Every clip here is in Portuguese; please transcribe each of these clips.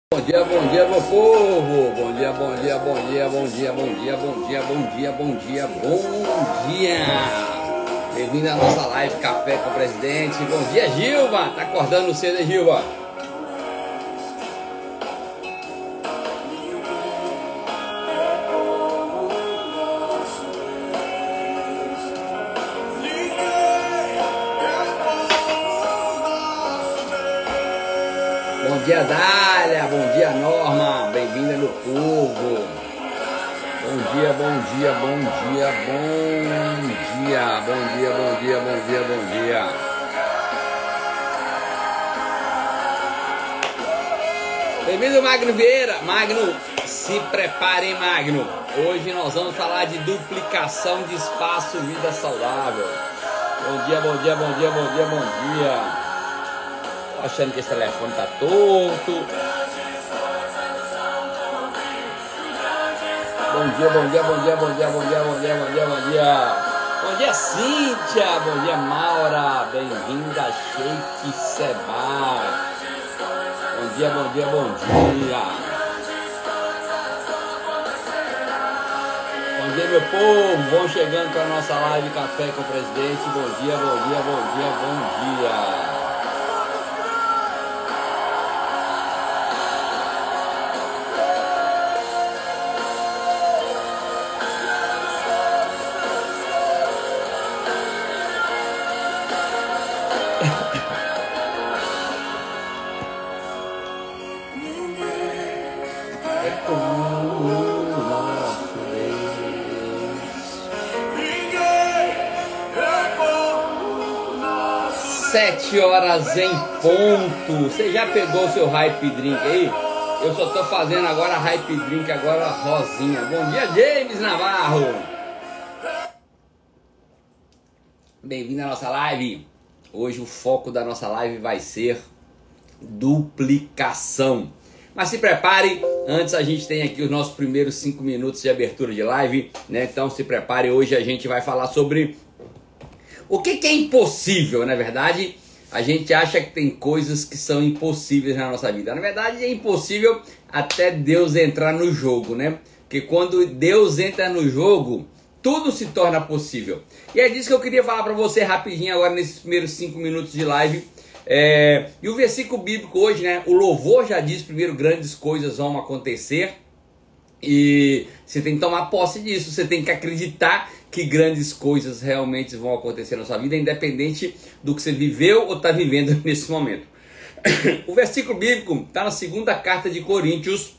Meu povo! Bom dia, bom dia, bom dia, bom dia, bom dia, bom dia, bom dia, bom dia, bom dia! Bem-vindo à nossa live Café com o Presidente. Bom dia, Gilva! Tá acordando cedo, hein, Gilva? Bom dia, Dália! Bom dia, Norma! Bem-vinda, meu povo! Bom dia, bom dia, bom dia, bom dia! Bom dia, bom dia, bom dia, bom dia! Bem-vindo, Magno Vieira! Magno, se preparem, Magno! Hoje nós vamos falar de duplicação de espaço, vida saudável. Bom dia, bom dia, bom dia, bom dia, bom dia! Achando que esse telefone tá torto. Bom dia, bom dia, bom dia, bom dia, bom dia, bom dia, bom dia, bom dia. Bom dia, Cíntia. Bom dia, Maura. Bem-vinda, Sheik Seba. Bom dia, bom dia, bom dia. Bom dia, meu povo. Vão chegando para a nossa live Café com o Presidente. Bom dia, bom dia, bom dia, bom dia. Sete horas em ponto. Você já pegou o seu hype drink aí? Eu só tô fazendo agora hype drink, agora rosinha. Bom dia, James Navarro. Bem-vindo à nossa live. Hoje o foco da nossa live vai ser duplicação. Mas se prepare, antes a gente tem aqui os nossos primeiros 5 minutos de abertura de live, né? Então se prepare, hoje a gente vai falar sobre o que é impossível, na verdade. A gente acha que tem coisas que são impossíveis na nossa vida. Na verdade é impossível até Deus entrar no jogo, né? Porque quando Deus entra no jogo, tudo se torna possível. E é disso que eu queria falar para você rapidinho agora nesses primeiros 5 minutos de live. E o versículo bíblico hoje, né? O louvor já diz primeiro, grandes coisas vão acontecer. E você tem que tomar posse disso, você tem que acreditar que grandes coisas realmente vão acontecer na sua vida, independente do que você viveu ou está vivendo nesse momento. O versículo bíblico está na segunda carta de Coríntios,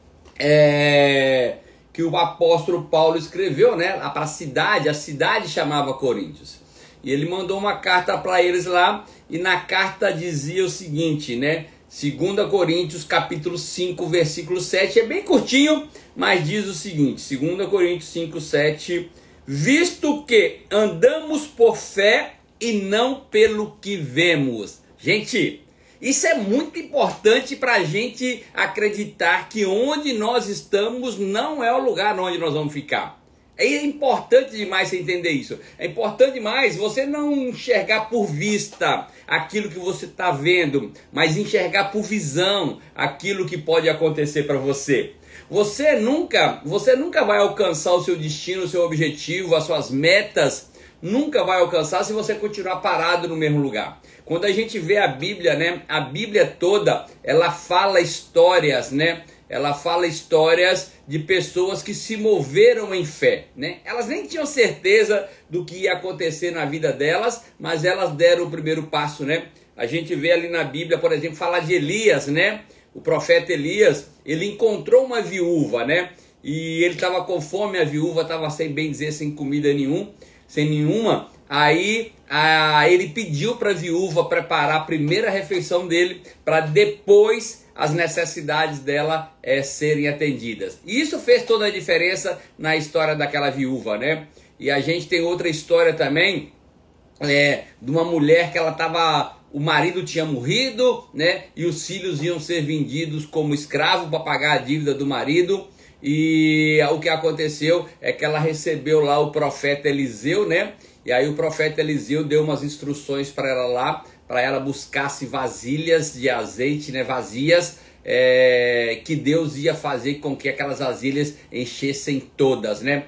que o apóstolo Paulo escreveu, né, para a cidade chamava Coríntios. E ele mandou uma carta para eles lá, e na carta dizia o seguinte, né? 2 Coríntios capítulo 5, versículo 7, é bem curtinho, mas diz o seguinte, 2 Coríntios 5, 7, visto que andamos por fé e não pelo que vemos. Gente, isso é muito importante para a gente acreditar que onde nós estamos não é o lugar onde nós vamos ficar. É importante demais você entender isso. É importante demais você não enxergar por vista aquilo que você está vendo, mas enxergar por visão aquilo que pode acontecer para você. Você nunca vai alcançar o seu destino, o seu objetivo, as suas metas, nunca vai alcançar se você continuar parado no mesmo lugar. Quando a gente vê a Bíblia, né? A Bíblia toda, ela fala histórias, né? Ela fala histórias de pessoas que se moveram em fé, né? Elas nem tinham certeza do que ia acontecer na vida delas, mas elas deram o primeiro passo, né? A gente vê ali na Bíblia, por exemplo, falar de Elias, né? O profeta Elias, ele encontrou uma viúva, né? E ele estava com fome, a viúva estava sem bem dizer, sem comida nenhuma. Aí ele pediu para a viúva preparar a primeira refeição dele para depois as necessidades dela serem atendidas. E isso fez toda a diferença na história daquela viúva, né? E a gente tem outra história também, de uma mulher que ela estava... O marido tinha morrido, né? E os filhos iam ser vendidos como escravo para pagar a dívida do marido. E o que aconteceu é que ela recebeu lá o profeta Eliseu, né? E aí o profeta Eliseu deu umas instruções para ela lá, para ela buscasse vasilhas de azeite, né, vazias, que Deus ia fazer com que aquelas vasilhas enchessem todas, né?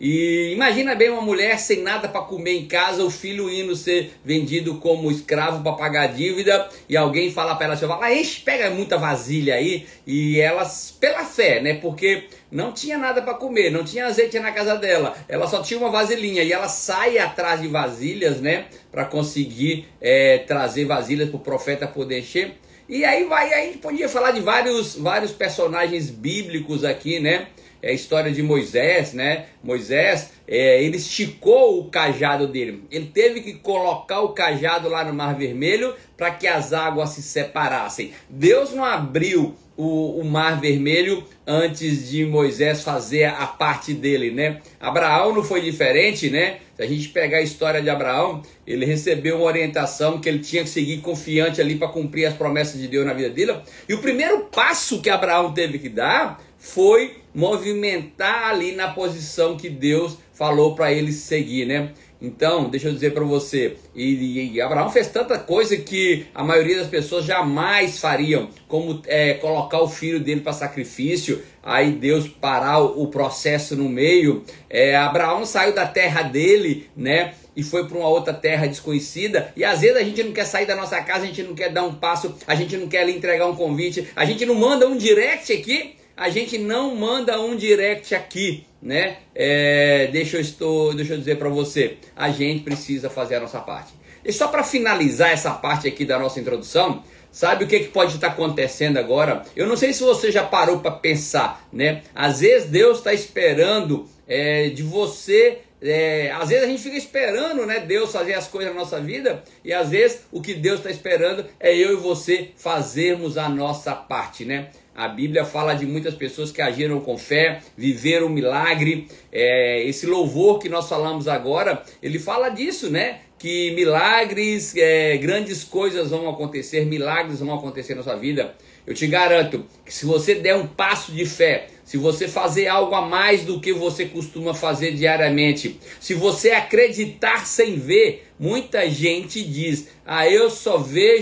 E imagina bem uma mulher sem nada para comer em casa, o filho indo ser vendido como escravo para pagar a dívida, e alguém fala para ela, fala, enche, pega muita vasilha aí, e elas, pela fé, né? Porque não tinha nada para comer, não tinha azeite na casa dela, ela só tinha uma vasilhinha, e ela sai atrás de vasilhas, né? Para conseguir trazer vasilhas para o profeta poder encher. E aí a gente podia falar de vários personagens bíblicos aqui, né? A história de Moisés, né? Moisés, ele esticou o cajado dele. Ele teve que colocar o cajado lá no Mar Vermelho para que as águas se separassem. Deus não abriu o Mar Vermelho antes de Moisés fazer a parte dele, né? Abraão não foi diferente, né? Se a gente pegar a história de Abraão, ele recebeu uma orientação que ele tinha que seguir confiante ali para cumprir as promessas de Deus na vida dele. E o primeiro passo que Abraão teve que dar foi movimentar ali na posição que Deus falou para ele seguir, né? Então, deixa eu dizer para você, e Abraão fez tanta coisa que a maioria das pessoas jamais fariam, como colocar o filho dele para sacrifício, aí Deus parar o processo no meio. Abraão saiu da terra dele, né? E foi para uma outra terra desconhecida, e às vezes a gente não quer sair da nossa casa, a gente não quer dar um passo, a gente não quer ali entregar um convite, a gente não manda um direct aqui, a gente não manda um direct aqui, né? Deixa eu dizer para você, a gente precisa fazer a nossa parte. E só para finalizar essa parte aqui da nossa introdução, sabe o que pode estar acontecendo agora? Eu não sei se você já parou para pensar, né? Às vezes Deus está esperando de você. Às vezes a gente fica esperando, né, Deus fazer as coisas na nossa vida, e às vezes o que Deus está esperando é eu e você fazermos a nossa parte, né? A Bíblia fala de muitas pessoas que agiram com fé, viveram um milagre. Esse louvor que nós falamos agora, ele fala disso, né? Que milagres, grandes coisas vão acontecer, milagres vão acontecer na sua vida. Eu te garanto que se você der um passo de fé, se você fazer algo a mais do que você costuma fazer diariamente, se você acreditar sem ver, muita gente diz, eu só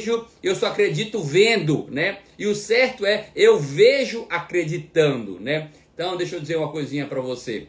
acredito vendo, né? E o certo é, eu vejo acreditando, né? Então, deixa eu dizer uma coisinha para você.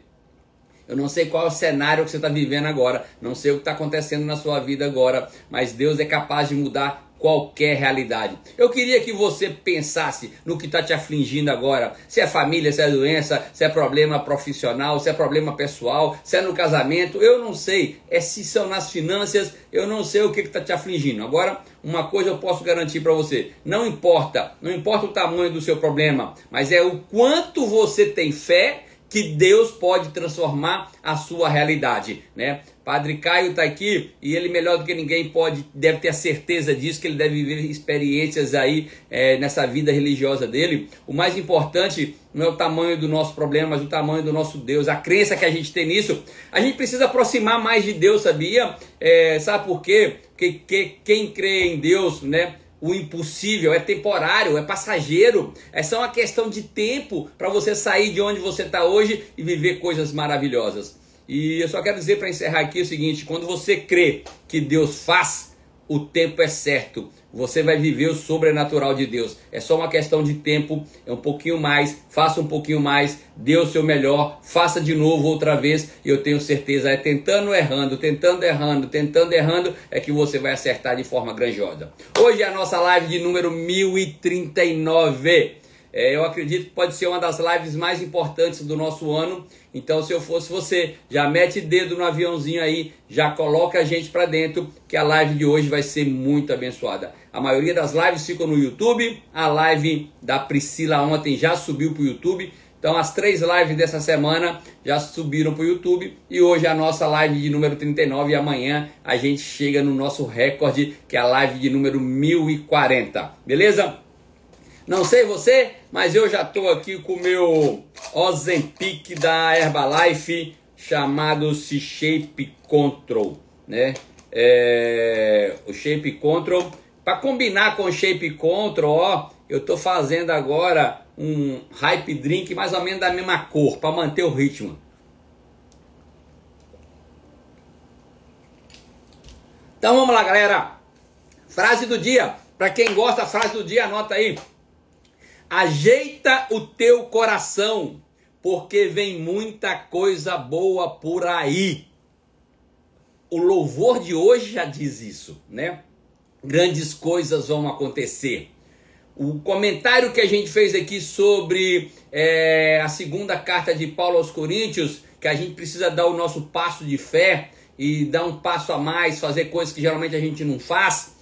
Eu não sei qual é o cenário que você está vivendo agora, não sei o que está acontecendo na sua vida agora, mas Deus é capaz de mudar qualquer realidade. Eu queria que você pensasse no que está te afligindo agora, se é família, se é doença, se é problema profissional, se é problema pessoal, se é no casamento, eu não sei, se são nas finanças, eu não sei o que está te afligindo. Agora, uma coisa eu posso garantir para você, não importa o tamanho do seu problema, mas é o quanto você tem fé que Deus pode transformar a sua realidade, né? Padre Caio está aqui e ele melhor do que ninguém deve ter a certeza disso, que ele deve viver experiências aí nessa vida religiosa dele. O mais importante não é o tamanho do nosso problema, mas o tamanho do nosso Deus, a crença que a gente tem nisso. A gente precisa aproximar mais de Deus, sabia? Sabe por quê? Porque quem crê em Deus, né? O impossível é temporário, é passageiro, é só uma questão de tempo para você sair de onde você está hoje e viver coisas maravilhosas. E eu só quero dizer para encerrar aqui o seguinte, quando você crê que Deus faz, o tempo é certo, você vai viver o sobrenatural de Deus. É só uma questão de tempo, é um pouquinho mais, faça um pouquinho mais, dê o seu melhor, faça de novo outra vez, e eu tenho certeza, tentando errando, é que você vai acertar de forma grandiosa. Hoje é a nossa live de número 1039. Eu acredito que pode ser uma das lives mais importantes do nosso ano. Então, se eu fosse você, já mete dedo no aviãozinho aí, já coloca a gente para dentro, que a live de hoje vai ser muito abençoada. A maioria das lives ficam no YouTube. A live da Priscila ontem já subiu para o YouTube. Então, as 3 lives dessa semana já subiram para o YouTube. E hoje é a nossa live de número 39. E amanhã a gente chega no nosso recorde, que é a live de número 1040. Beleza? Não sei você, mas eu já estou aqui com o meu Ozempic da Herbalife, chamado-se Shape Control, né? O Shape Control, para combinar com o Shape Control, eu estou fazendo agora um Hype Drink mais ou menos da mesma cor, para manter o ritmo. Então vamos lá, galera. Frase do dia. Para quem gosta, a frase do dia, anota aí. Ajeita o teu coração, porque vem muita coisa boa por aí. O louvor de hoje já diz isso, né? Grandes coisas vão acontecer. O comentário que a gente fez aqui sobre a segunda carta de Paulo aos Coríntios, que a gente precisa dar o nosso passo de fé e dar um passo a mais, fazer coisas que geralmente a gente não faz,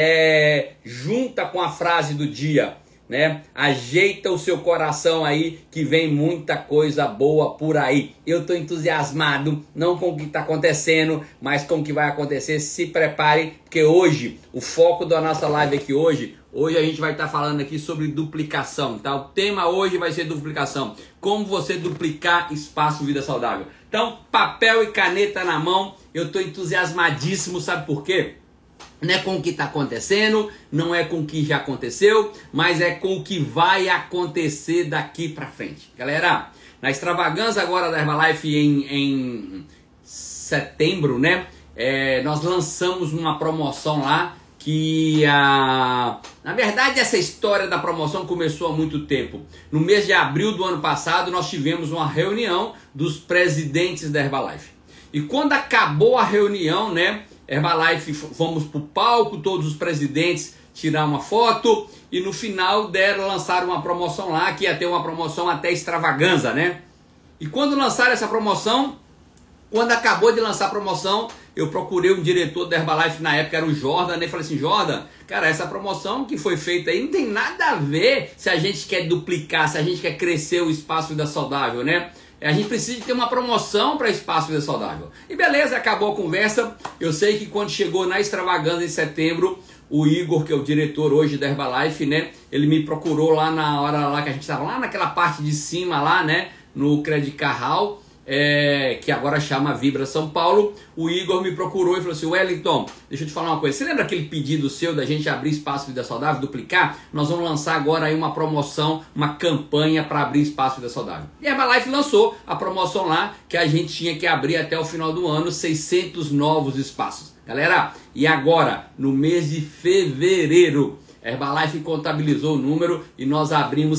junta com a frase do dia, né? Ajeita o seu coração aí, que vem muita coisa boa por aí. Eu estou entusiasmado, não com o que está acontecendo, mas com o que vai acontecer. Se prepare, porque hoje, o foco da nossa live aqui hoje a gente vai estar falando aqui sobre duplicação, tá? O tema hoje vai ser duplicação. Como você duplicar espaço Vida Saudável. Então, papel e caneta na mão, eu estou entusiasmadíssimo, sabe por quê? Não é com o que está acontecendo, não é com o que já aconteceu, mas é com o que vai acontecer daqui para frente. Galera, na extravagância agora da Herbalife em setembro, né? Nós lançamos uma promoção lá que na verdade essa história da promoção começou há muito tempo. No mês de abril do ano passado nós tivemos uma reunião dos presidentes da Herbalife. E quando acabou a reunião, né, Herbalife, fomos pro palco, todos os presidentes tirar uma foto e no final lançaram uma promoção lá, que ia ter uma promoção até extravaganza, né? E quando lançaram essa promoção, quando acabou de lançar a promoção, eu procurei um diretor da Herbalife na época, era o Jordan, né? Falei assim, Jordan, cara, essa promoção que foi feita aí não tem nada a ver se a gente quer duplicar, se a gente quer crescer o espaço Vida Saudável, né? A gente precisa de ter uma promoção para espaço Vida Saudável. E beleza, acabou a conversa. Eu sei que quando chegou na extravagância em setembro, o Igor, que é o diretor hoje da Herbalife, né? Ele me procurou lá na hora lá que a gente estava lá naquela parte de cima lá, né? No Credit Car Hall. Que agora chama Vibra São Paulo. O Igor me procurou e falou assim, Wellington, deixa eu te falar uma coisa, você lembra aquele pedido seu da gente abrir espaço Vida Saudável, duplicar? Nós vamos lançar agora aí uma promoção, uma campanha para abrir espaço Vida Saudável. E a Herbalife lançou a promoção lá, que a gente tinha que abrir até o final do ano 600 novos espaços. Galera, e agora, no mês de fevereiro, a Herbalife contabilizou o número e nós abrimos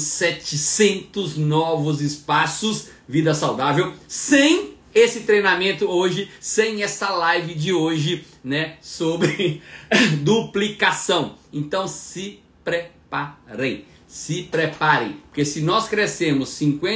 700 novos espaços Vida Saudável, sem esse treinamento hoje, sem essa live de hoje, né, sobre duplicação. Então se preparem. Se preparem, porque se nós crescemos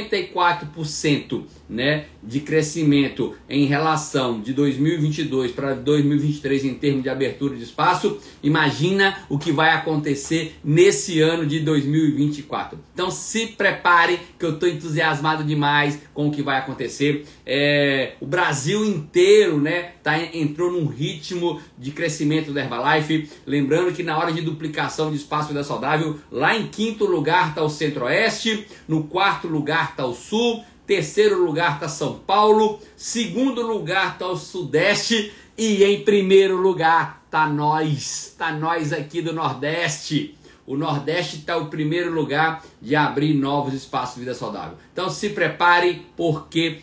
54%, né, de crescimento em relação de 2022 para 2023 em termos de abertura de espaço, imagina o que vai acontecer nesse ano de 2024. Então se prepare, que eu estou entusiasmado demais com o que vai acontecer. O Brasil inteiro, né, entrou num ritmo de crescimento da Herbalife. Lembrando que na hora de duplicação de espaço Vida Saudável, lá em quinto lugar está o Centro-Oeste, no quarto lugar está o Sul, terceiro lugar está São Paulo, segundo lugar está o Sudeste e em primeiro lugar está nós aqui do Nordeste. O Nordeste está o primeiro lugar de abrir novos espaços de Vida Saudável. Então se prepare, porque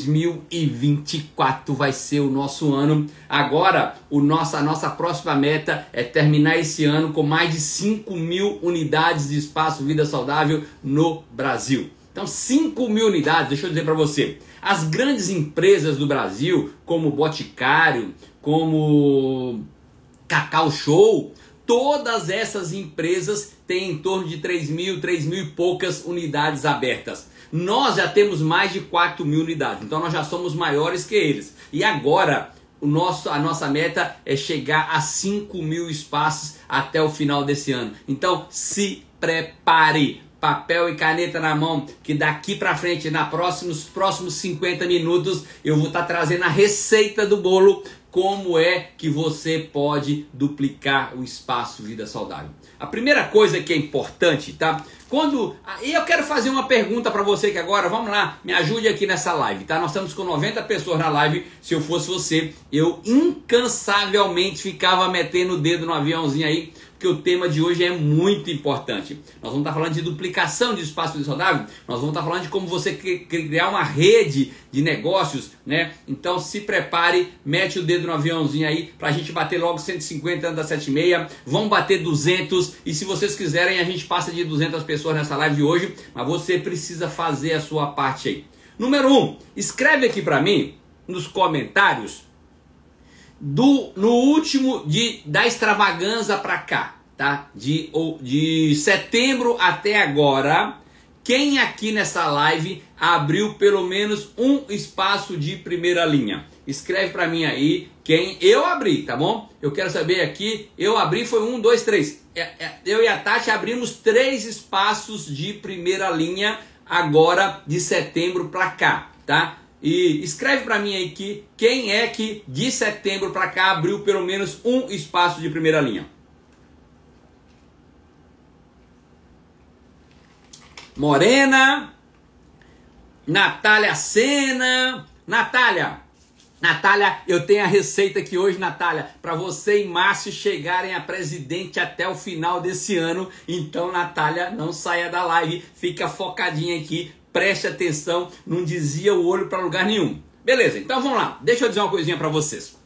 2024 vai ser o nosso ano. Agora, a nossa próxima meta é terminar esse ano com mais de 5.000 unidades de espaço Vida Saudável no Brasil. Então 5.000 unidades, deixa eu dizer para você. As grandes empresas do Brasil, como Boticário, como Cacau Show, todas essas empresas têm em torno de 3.000 e poucas unidades abertas. Nós já temos mais de 4.000 unidades, então nós já somos maiores que eles. E agora a nossa meta é chegar a 5.000 espaços até o final desse ano. Então se prepare. Papel e caneta na mão, que daqui para frente, nos próximos 50 minutos, eu vou estar trazendo a receita do bolo, como é que você pode duplicar o espaço Vida Saudável. A primeira coisa que é importante, tá? E eu quero fazer uma pergunta para você que agora, vamos lá, me ajude aqui nessa live, tá? Nós estamos com 90 pessoas na live. Se eu fosse você, eu incansavelmente ficava metendo o dedo no aviãozinho aí, porque porque o tema de hoje é muito importante. Nós vamos estar falando de duplicação de espaço de vida saudável, nós vamos estar falando de como você criar uma rede de negócios, né? Então se prepare, mete o dedo no aviãozinho aí pra gente bater logo 150 antes das 7h30, vamos bater 200 e se vocês quiserem a gente passa de 200 pessoas nessa live de hoje, mas você precisa fazer a sua parte aí. Número 1, escreve aqui pra mim nos comentários no último da extravaganza pra cá, tá? De setembro até agora, quem aqui nessa live abriu pelo menos um espaço de primeira linha? Escreve pra mim aí quem eu abri, tá bom? Eu quero saber aqui, eu abri foi 1, 2, 3. Eu e a Tati abrimos 3 espaços de primeira linha agora de setembro pra cá, tá? E escreve pra mim aí que quem é que de setembro pra cá abriu pelo menos um espaço de primeira linha. Morena, Natália Sena, Natália, eu tenho a receita aqui hoje, Natália, para você e Márcio chegarem a presidente até o final desse ano. Então, Natália, não saia da live, fica focadinha aqui, preste atenção, não desvia o olho para lugar nenhum. Beleza, então vamos lá, deixa eu dizer uma coisinha para vocês.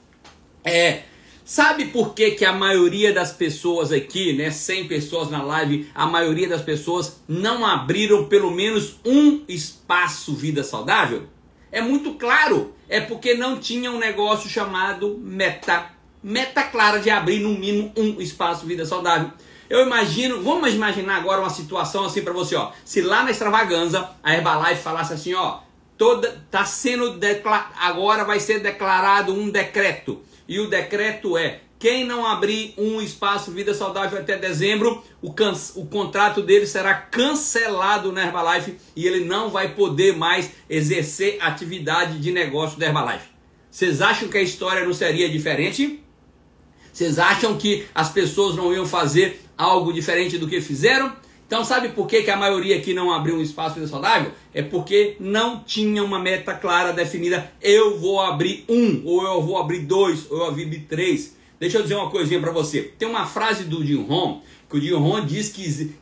Sabe por que a maioria das pessoas aqui, né, 100 pessoas na live, a maioria das pessoas não abriram pelo menos um espaço vida saudável? É muito claro, é porque não tinha um negócio chamado meta clara de abrir no mínimo um espaço vida saudável. Eu imagino, vamos imaginar agora uma situação assim para você, ó. Se lá na extravaganza a Herbalife falasse assim, ó, tá sendo agora vai ser declarado um decreto. E o decreto é, quem não abrir um espaço vida saudável até dezembro, o contrato dele será cancelado na Herbalife e ele não vai poder mais exercer atividade de negócio da Herbalife. Vocês acham que a história não seria diferente? Vocês acham que as pessoas não iam fazer algo diferente do que fizeram? Então sabe por que a maioria aqui não abriu um espaço vida saudável? É porque não tinha uma meta clara definida. Eu vou abrir um, ou eu vou abrir 2, ou eu vou abrir 3. Deixa eu dizer uma coisinha para você. Tem uma frase do Jim Rohn, que o Jim Rohn diz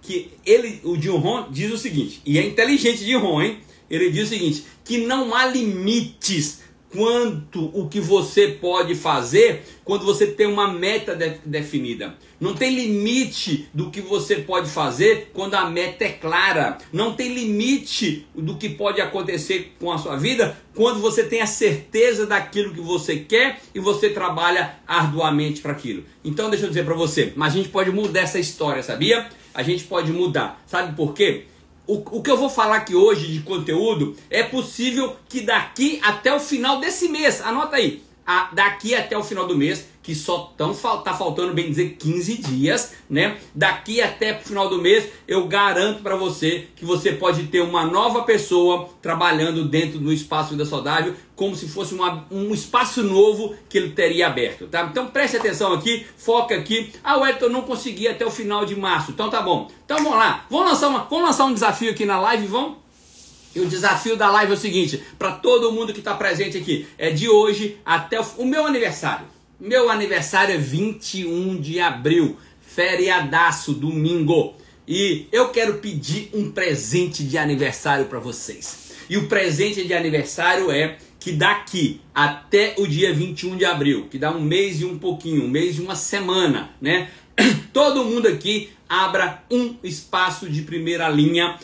o Jim Rohn diz o seguinte, e é inteligente Jim Rohn, hein? Ele diz o seguinte, que não há limites quanto o que você pode fazer quando você tem uma meta definida. Não tem limite do que você pode fazer quando a meta é clara. Não tem limite do que pode acontecer com a sua vida quando você tem a certeza daquilo que você quer e você trabalha arduamente para aquilo. Então deixa eu dizer para você, mas a gente pode mudar essa história, sabia? A gente pode mudar. Sabe por quê? O que eu vou falar aqui hoje de conteúdo é possível que daqui até o final desse mês, anota aí, daqui até o final do mês, que só tá faltando, bem dizer, 15 dias, né? Daqui até o final do mês, eu garanto para você que você pode ter uma nova pessoa trabalhando dentro do espaço Vida Saudável, como se fosse um espaço novo que ele teria aberto, tá? Então preste atenção aqui, foca aqui. Ah, Wellington, não consegui até o final de março, então tá bom. Então vamos lá, vamos lançar um desafio aqui na live, vamos? E o desafio da live é o seguinte, para todo mundo que está presente aqui, é de hoje até o meu aniversário. Meu aniversário é 21 de abril, feriadaço, domingo. E eu quero pedir um presente de aniversário para vocês. E o presente de aniversário é que daqui até o dia 21 de abril, que dá um mês e um pouquinho, um mês e uma semana, né? Todo mundo aqui abra um espaço de primeira linha.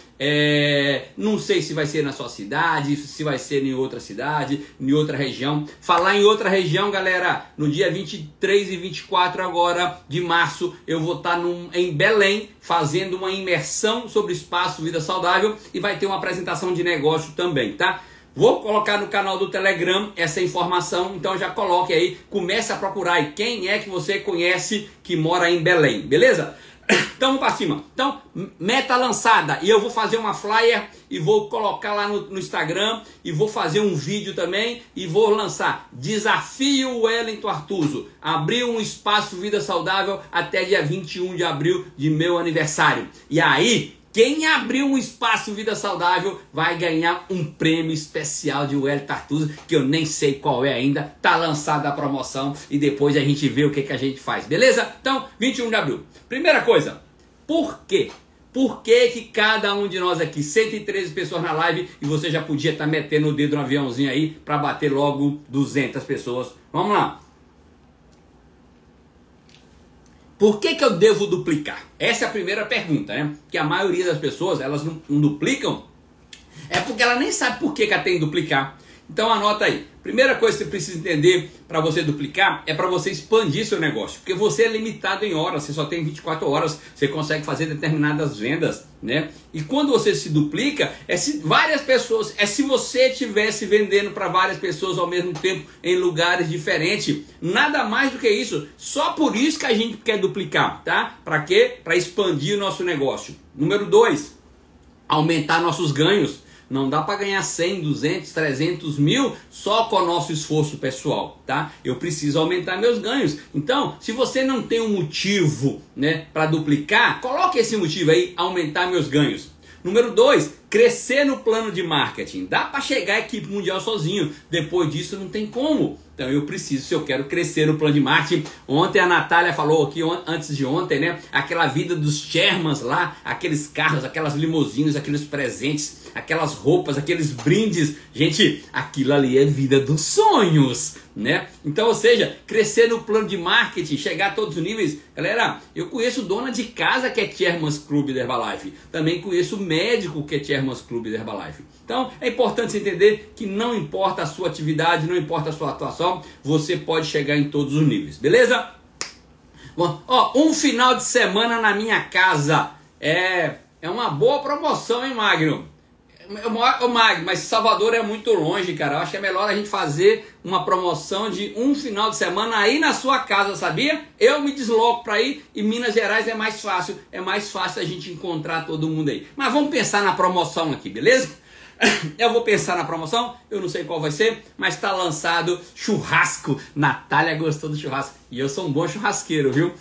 Não sei se vai ser na sua cidade, se vai ser em outra cidade, em outra região. Falar em outra região, galera, no dia 23 e 24 agora de março, eu vou estar em Belém fazendo uma imersão sobre espaço Vida Saudável e vai ter uma apresentação de negócio também, tá? Vou colocar no canal do Telegram essa informação, então já coloque aí, comece a procurar aí quem é que você conhece que mora em Belém, beleza? Então vamos para cima. Então, meta lançada. E eu vou fazer uma flyer e vou colocar lá no Instagram e vou fazer um vídeo também e vou lançar Desafio Wellington Artuso. Abrir um espaço Vida Saudável até dia 21 de abril de meu aniversário. E aí, Quem abrir um espaço Vida Saudável vai ganhar um prêmio especial de Wellington Artuso, que eu nem sei qual é ainda. Tá lançada a promoção e depois a gente vê o que a gente faz, beleza? Então, 21 de abril. Primeira coisa, por quê? Por que cada um de nós aqui, 113 pessoas na live, e você já podia estar metendo o dedo no aviãozinho aí para bater logo 200 pessoas? Vamos lá. Por que eu devo duplicar? Essa é a primeira pergunta, né? Que a maioria das pessoas, elas não duplicam, é porque ela nem sabe por que ela tem que duplicar. Então anota aí. Primeira coisa que você precisa entender para você duplicar é para você expandir seu negócio. Porque você é limitado em horas, você só tem 24 horas, você consegue fazer determinadas vendas, né? E quando você se duplica, é se várias pessoas, é se você estivesse vendendo para várias pessoas ao mesmo tempo em lugares diferentes. Nada mais do que isso. Só por isso que a gente quer duplicar, tá? Para quê? Para expandir o nosso negócio. Número 2, aumentar nossos ganhos. Não dá para ganhar 100, 200, 300 mil só com o nosso esforço pessoal, tá? Eu preciso aumentar meus ganhos. Então, se você não tem um motivo, né, para duplicar, coloque esse motivo aí, aumentar meus ganhos. Número 2, crescer no plano de marketing. Dá para chegar à equipe mundial sozinho. Depois disso não tem como. Então eu preciso, se eu quero crescer no plano de marketing. Ontem a Natália falou aqui, antes de ontem, né? Aquela vida dos chairmans lá, aqueles carros, aquelas limusines, aqueles presentes, aquelas roupas, aqueles brindes. Gente, aquilo ali é vida dos sonhos, né? Então, ou seja, crescer no plano de marketing, chegar a todos os níveis. Galera, eu conheço dona de casa que é Chairman's Club da Herbalife. Também conheço médico que é Chairman's Club da Herbalife. Então, é importante você entender que não importa a sua atividade, não importa a sua atuação, você pode chegar em todos os níveis, beleza? Bom, ó, um final de semana na minha casa é uma boa promoção, hein, Magno? Magno, mas Salvador é muito longe, cara. Eu acho que é melhor a gente fazer uma promoção de um final de semana aí na sua casa, sabia? Eu me desloco para ir e Minas Gerais é mais fácil a gente encontrar todo mundo aí. Mas vamos pensar na promoção aqui, beleza? Eu vou pensar na promoção, eu não sei qual vai ser, mas está lançado churrasco. Natália gostou do churrasco e eu sou um bom churrasqueiro, viu?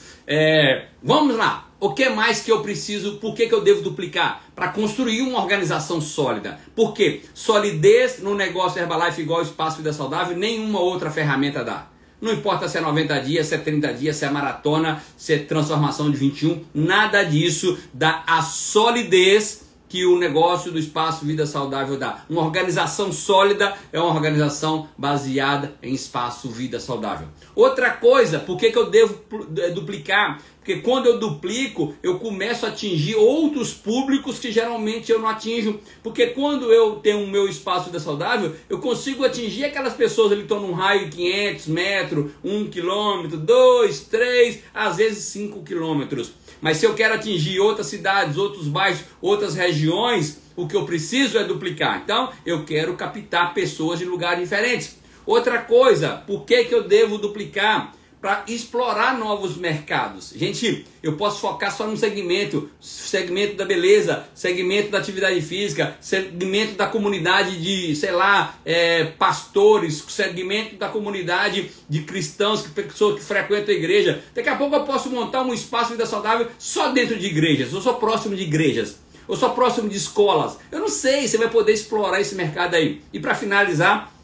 Vamos lá. O que mais que eu preciso? Por que eu devo duplicar? Para construir uma organização sólida. Por quê? Solidez no negócio Herbalife igual ao Espaço Vida Saudável, nenhuma outra ferramenta dá. Não importa se é 90 dias, se é 30 dias, se é maratona, se é transformação de 21, nada disso dá a solidez que o negócio do Espaço Vida Saudável dá. Uma organização sólida é uma organização baseada em Espaço Vida Saudável. Outra coisa, por que eu devo duplicar? Porque quando eu duplico, eu começo a atingir outros públicos que geralmente eu não atinjo. Porque quando eu tenho o meu Espaço Vida Saudável, eu consigo atingir aquelas pessoas que estão num raio de 500 metros, 1 quilômetro, 2, 3, às vezes 5 quilômetros. Mas se eu quero atingir outras cidades, outros bairros, outras regiões, o que eu preciso é duplicar. Então, eu quero captar pessoas de lugares diferentes. Outra coisa, por que eu devo duplicar? Para explorar novos mercados. Gente, eu posso focar só num segmento da beleza, segmento da atividade física, segmento da comunidade de, sei lá, pastores, segmento da comunidade de cristãos, pessoas que frequentam a igreja. Daqui a pouco eu posso montar um espaço de vida saudável só dentro de igrejas. Eu sou próximo de igrejas. Eu sou próximo de escolas. Eu não sei, você vai poder explorar esse mercado aí. E para finalizar,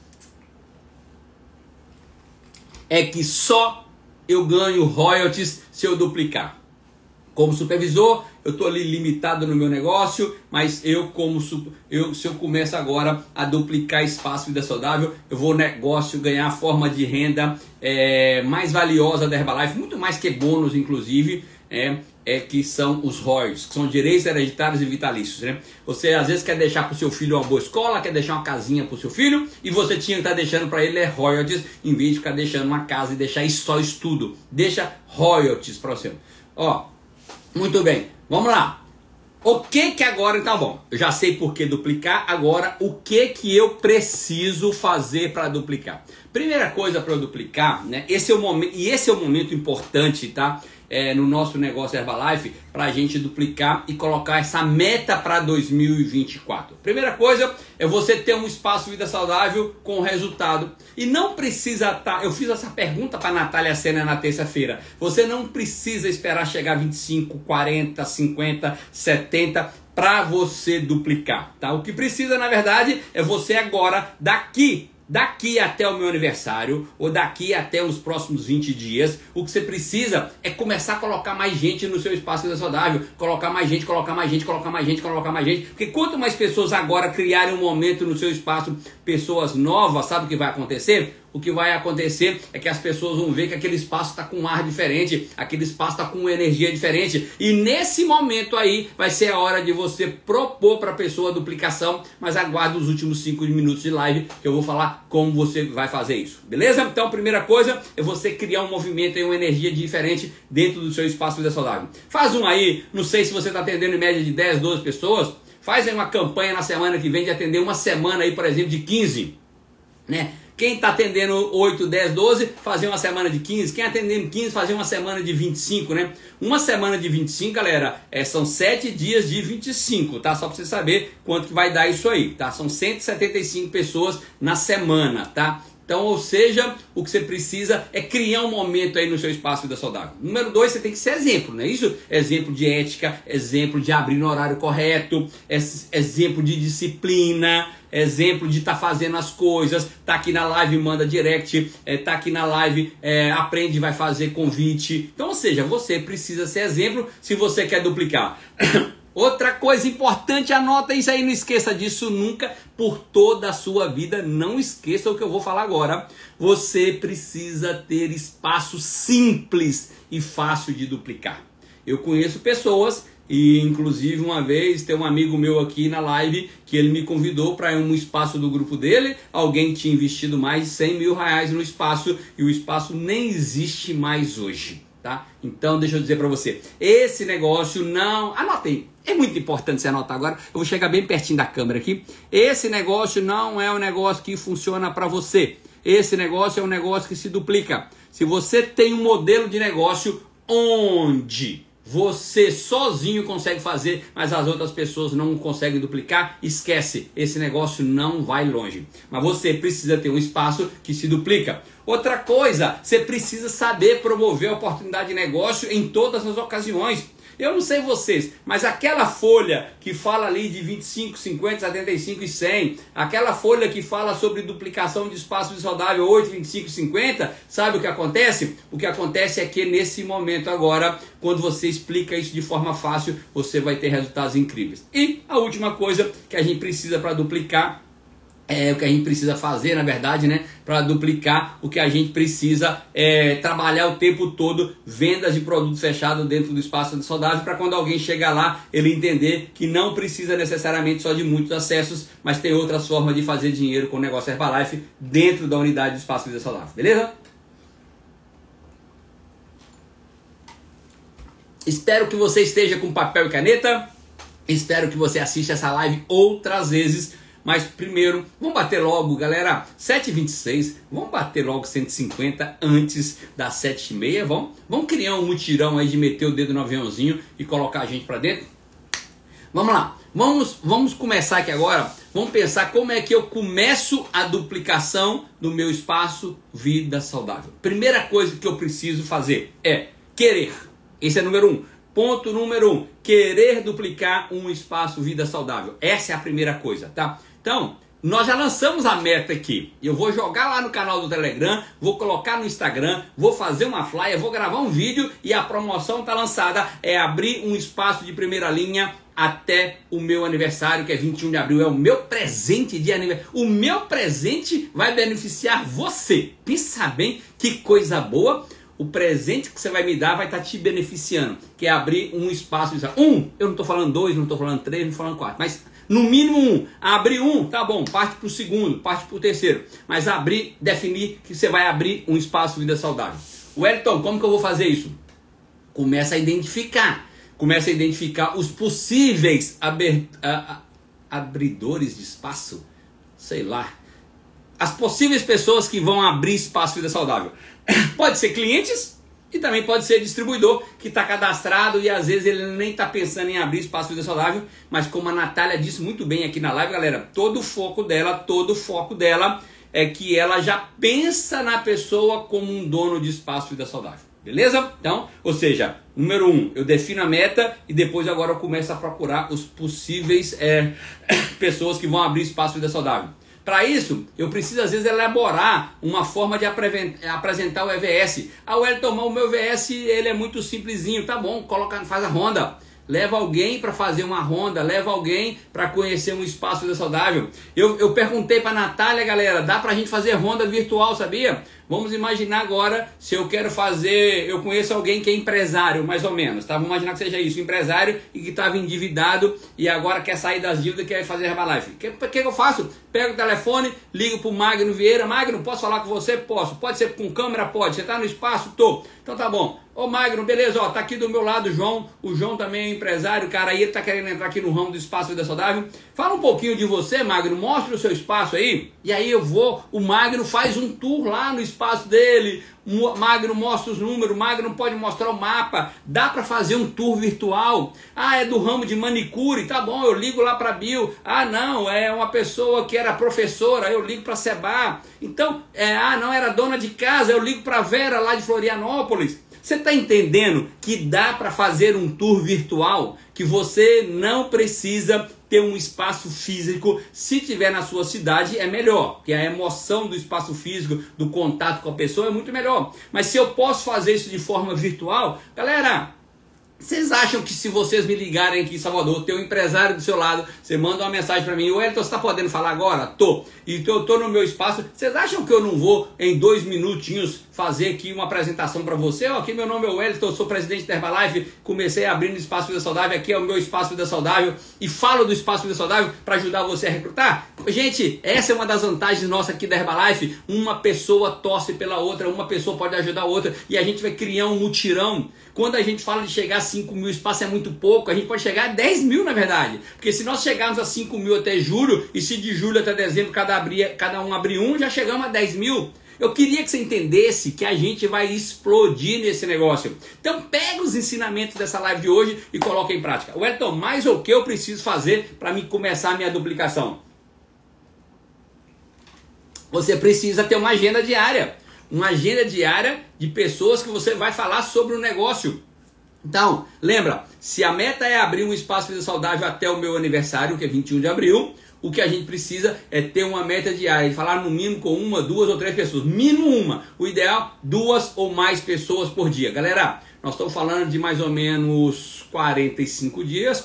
é que só eu ganho royalties se eu duplicar. Como supervisor, eu estou ali limitado no meu negócio, mas se eu começo agora a duplicar Espaço Vida Saudável, eu vou ganhar forma de renda mais valiosa da Herbalife, muito mais que bônus, inclusive, que são os royalties, que são direitos hereditários e vitalícios, né? Você às vezes quer deixar para o seu filho uma boa escola, quer deixar uma casinha para o seu filho, e você tinha que estar deixando para ele royalties, em vez de ficar deixando uma casa e deixar só estudo. Deixa royalties para você. Ó, muito bem, vamos lá. O que agora, então bom, eu já sei por que duplicar, agora o que eu preciso fazer para duplicar? Primeira coisa para eu duplicar, né? Esse é o momento importante, tá? No nosso negócio Herbalife, para a gente duplicar e colocar essa meta para 2024. Primeira coisa é você ter um Espaço Vida Saudável com resultado. E não precisa estar... Eu fiz essa pergunta para a Natália Sena na terça-feira. Você não precisa esperar chegar a 25, 40, 50, 70 para você duplicar, tá? O que precisa, na verdade, é você agora, daqui até o meu aniversário, ou daqui até os próximos 20 dias, o que você precisa é começar a colocar mais gente no seu espaço Vida Saudável, colocar mais gente, porque quanto mais pessoas agora criarem um momento no seu espaço, pessoas novas, sabe o que vai acontecer? O que vai acontecer é que as pessoas vão ver que aquele espaço está com um ar diferente, aquele espaço está com uma energia diferente, e nesse momento aí vai ser a hora de você propor para a pessoa a duplicação, mas aguarde os últimos 5 minutos de live que eu vou falar como você vai fazer isso, beleza? Então a primeira coisa é você criar um movimento e uma energia diferente dentro do seu espaço Vida Saudável. Faz um aí, não sei se você está atendendo em média de 10, 12 pessoas, faz aí uma campanha na semana que vem de atender uma semana aí, por exemplo, de 15, né? Quem está atendendo 8, 10, 12, fazer uma semana de 15. Quem atendendo 15, fazer uma semana de 25, né? Uma semana de 25, galera, são 7 dias de 25, tá? Só para você saber quanto que vai dar isso aí, tá? São 175 pessoas na semana, tá? Então, ou seja, o que você precisa é criar um momento aí no seu espaço Vida Saudável. Número 2, você tem que ser exemplo, não é isso? Exemplo de ética, exemplo de abrir no horário correto, exemplo de disciplina, exemplo de estar fazendo as coisas, tá aqui na live, manda direct, tá aqui na live, aprende, vai fazer convite. Então, ou seja, você precisa ser exemplo se você quer duplicar. Outra coisa importante, anota isso aí, não esqueça disso nunca, por toda a sua vida, não esqueça o que eu vou falar agora. Você precisa ter espaço simples e fácil de duplicar. Eu conheço pessoas, e inclusive uma vez tem um amigo meu aqui na live que ele me convidou para um espaço do grupo dele, alguém tinha investido mais de 100 mil reais no espaço e o espaço nem existe mais hoje. Tá? Então deixa eu dizer para você, esse negócio não, anota aí, é muito importante você anotar agora, eu vou chegar bem pertinho da câmera aqui, esse negócio não é um negócio que funciona para você, esse negócio é um negócio que se duplica. Se você tem um modelo de negócio onde você sozinho consegue fazer, mas as outras pessoas não conseguem duplicar, esquece, esse negócio não vai longe. Mas você precisa ter um espaço que se duplica. Outra coisa, você precisa saber promover a oportunidade de negócio em todas as ocasiões. Eu não sei vocês, mas aquela folha que fala ali de 25, 50, 75 e 100, aquela folha que fala sobre duplicação de espaço de saudável 8, 25, 50, sabe o que acontece? O que acontece é que nesse momento agora, quando você explica isso de forma fácil, você vai ter resultados incríveis. E a última coisa que a gente precisa para duplicar, o que a gente precisa fazer, na verdade, né? Para duplicar, o que a gente precisa trabalhar o tempo todo, vendas de produto fechado dentro do espaço saudável, para quando alguém chegar lá, ele entender que não precisa necessariamente só de muitos acessos, mas tem outras formas de fazer dinheiro com o negócio Herbalife dentro da unidade do espaço Vida Saudável, beleza? Espero que você esteja com papel e caneta, espero que você assista essa live outras vezes. Mas primeiro, vamos bater logo, galera, 7h26, vamos bater logo 150 antes das 7h30, vamos criar um mutirão aí de meter o dedo no aviãozinho e colocar a gente para dentro? Vamos lá, vamos começar aqui agora, vamos pensar como é que eu começo a duplicação do meu espaço Vida Saudável. Primeira coisa que eu preciso fazer é querer, esse é número 1. Ponto número 1, querer duplicar um espaço Vida Saudável. Essa é a primeira coisa, tá? Então, nós já lançamos a meta aqui. Eu vou jogar lá no canal do Telegram, vou colocar no Instagram, vou fazer uma flyer, vou gravar um vídeo e a promoção está lançada. É abrir um espaço de primeira linha até o meu aniversário, que é 21 de abril. É o meu presente de aniversário. O meu presente vai beneficiar você. Pensa bem, que coisa boa. O presente que você vai me dar vai estar te beneficiando, que é abrir um espaço. Eu não estou falando 2, não estou falando 3, não estou falando 4, mas no mínimo 1. Abrir 1, tá bom, parte para o segundo, parte para o terceiro. Mas abrir, definir que você vai abrir um espaço Vida Saudável. Wellington, como que eu vou fazer isso? Começa a identificar os possíveis abridores de espaço, sei lá. As possíveis pessoas que vão abrir espaço Vida Saudável. Pode ser clientes e também pode ser distribuidor que está cadastrado e às vezes ele nem está pensando em abrir espaço Vida Saudável, mas como a Natália disse muito bem aqui na live, galera, todo o foco dela é que ela já pensa na pessoa como um dono de espaço Vida Saudável. Beleza? Então, ou seja, número 1, eu defino a meta e depois agora eu começo a procurar os possíveis pessoas que vão abrir espaço de vida saudável. Para isso, eu preciso às vezes elaborar uma forma de apresentar o EVS. Ah, Wellington, o meu EVS ele é muito simplesinho. Tá bom, faz a ronda. Leva alguém para fazer uma ronda, leva alguém para conhecer um espaço de vida saudável. Eu perguntei para a Natália, galera, dá para a gente fazer ronda virtual, sabia? Vamos imaginar agora, se eu quero fazer, eu conheço alguém que é empresário, mais ou menos, tá? Vamos imaginar que seja isso, empresário e que estava endividado e agora quer sair das dívidas e quer fazer Herbalife. O que eu faço? Pego o telefone, ligo para o Magno Vieira. Magno, posso falar com você? Posso. Pode ser com câmera? Pode. Você está no espaço? Tô. Então tá bom. Ô Magno, beleza, ó, tá aqui do meu lado o João. O João também é empresário, cara, aí ele tá querendo entrar aqui no ramo do espaço Vida Saudável. Fala um pouquinho de você, Magno, mostra o seu espaço aí. E aí o Magno faz um tour lá no espaço dele. O Magno mostra os números, o Magno pode mostrar o mapa. Dá para fazer um tour virtual. Ah, é do ramo de manicure, tá bom, eu ligo lá para Bill. Ah, não, é uma pessoa que era professora, eu ligo para Seba. Então, não, era dona de casa, eu ligo para Vera lá de Florianópolis. Você está entendendo que dá para fazer um tour virtual, que você não precisa ter um espaço físico? Se tiver na sua cidade é melhor, porque a emoção do espaço físico, do contato com a pessoa é muito melhor. Mas se eu posso fazer isso de forma virtual, galera, vocês acham que se vocês me ligarem aqui em Salvador, ter um empresário do seu lado, você manda uma mensagem para mim, Wellington, você está podendo falar agora? Tô. Então eu tô no meu espaço. Vocês acham que eu não vou, em 2 minutinhos, fazer aqui uma apresentação para você? Ó, aqui meu nome é Wellington, eu sou presidente da Herbalife, comecei abrindo o Espaço Vida Saudável, aqui é o meu Espaço Vida Saudável, e falo do Espaço Vida Saudável para ajudar você a recrutar. Gente, essa é uma das vantagens nossas aqui da Herbalife. Uma pessoa torce pela outra, uma pessoa pode ajudar a outra, e a gente vai criar um mutirão. Quando a gente fala de chegar a 5 mil, espaço é muito pouco, a gente pode chegar a 10 mil na verdade. Porque se nós chegarmos a 5 mil até julho, e se de julho até dezembro cada um abrir um, já chegamos a 10 mil. Eu queria que você entendesse que a gente vai explodir nesse negócio. Então pega os ensinamentos dessa live de hoje e coloca em prática. Wellington, mais o que eu preciso fazer para mim começar a minha duplicação? Você precisa ter uma agenda diária. Uma agenda diária de pessoas que você vai falar sobre o negócio. Então, lembra, se a meta é abrir um espaço Vida Saudável até o meu aniversário, que é 21 de abril, o que a gente precisa é ter uma meta diária, de falar no mínimo com 1, 2 ou 3 pessoas. Mínimo uma. O ideal, 2 ou mais pessoas por dia. Galera, nós estamos falando de mais ou menos 45 dias,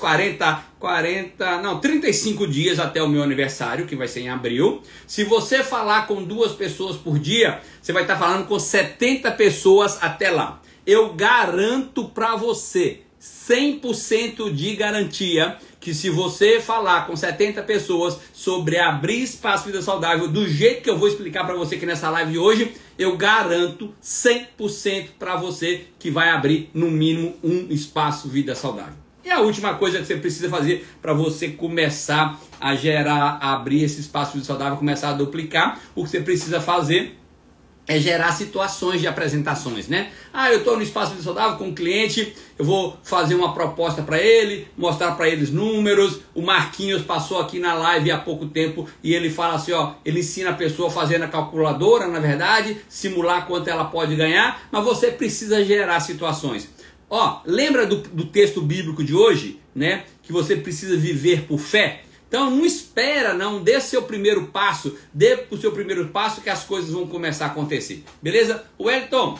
35 dias até o meu aniversário, que vai ser em abril. Se você falar com 2 pessoas por dia, você vai estar falando com 70 pessoas até lá. Eu garanto para você, 100% de garantia, que se você falar com 70 pessoas sobre abrir espaço Vida Saudável do jeito que eu vou explicar para você aqui nessa live de hoje, eu garanto 100% para você que vai abrir no mínimo um espaço Vida Saudável. E a última coisa que você precisa fazer para você começar a abrir esse espaço Vida Saudável, começar a duplicar, o que você precisa fazer é gerar situações de apresentações, né? Ah, eu estou no Espaço Vida Saudável com um cliente, eu vou fazer uma proposta para ele, mostrar para eles números. O Marquinhos passou aqui na live há pouco tempo e ele fala assim, ó, ele ensina a pessoa a fazer na calculadora, na verdade, simular quanto ela pode ganhar, mas você precisa gerar situações. Ó, lembra do texto bíblico de hoje, né? Que você precisa viver por fé? Então não espera, não, dê seu primeiro passo, dê o seu primeiro passo que as coisas vão começar a acontecer. Beleza? Wellington,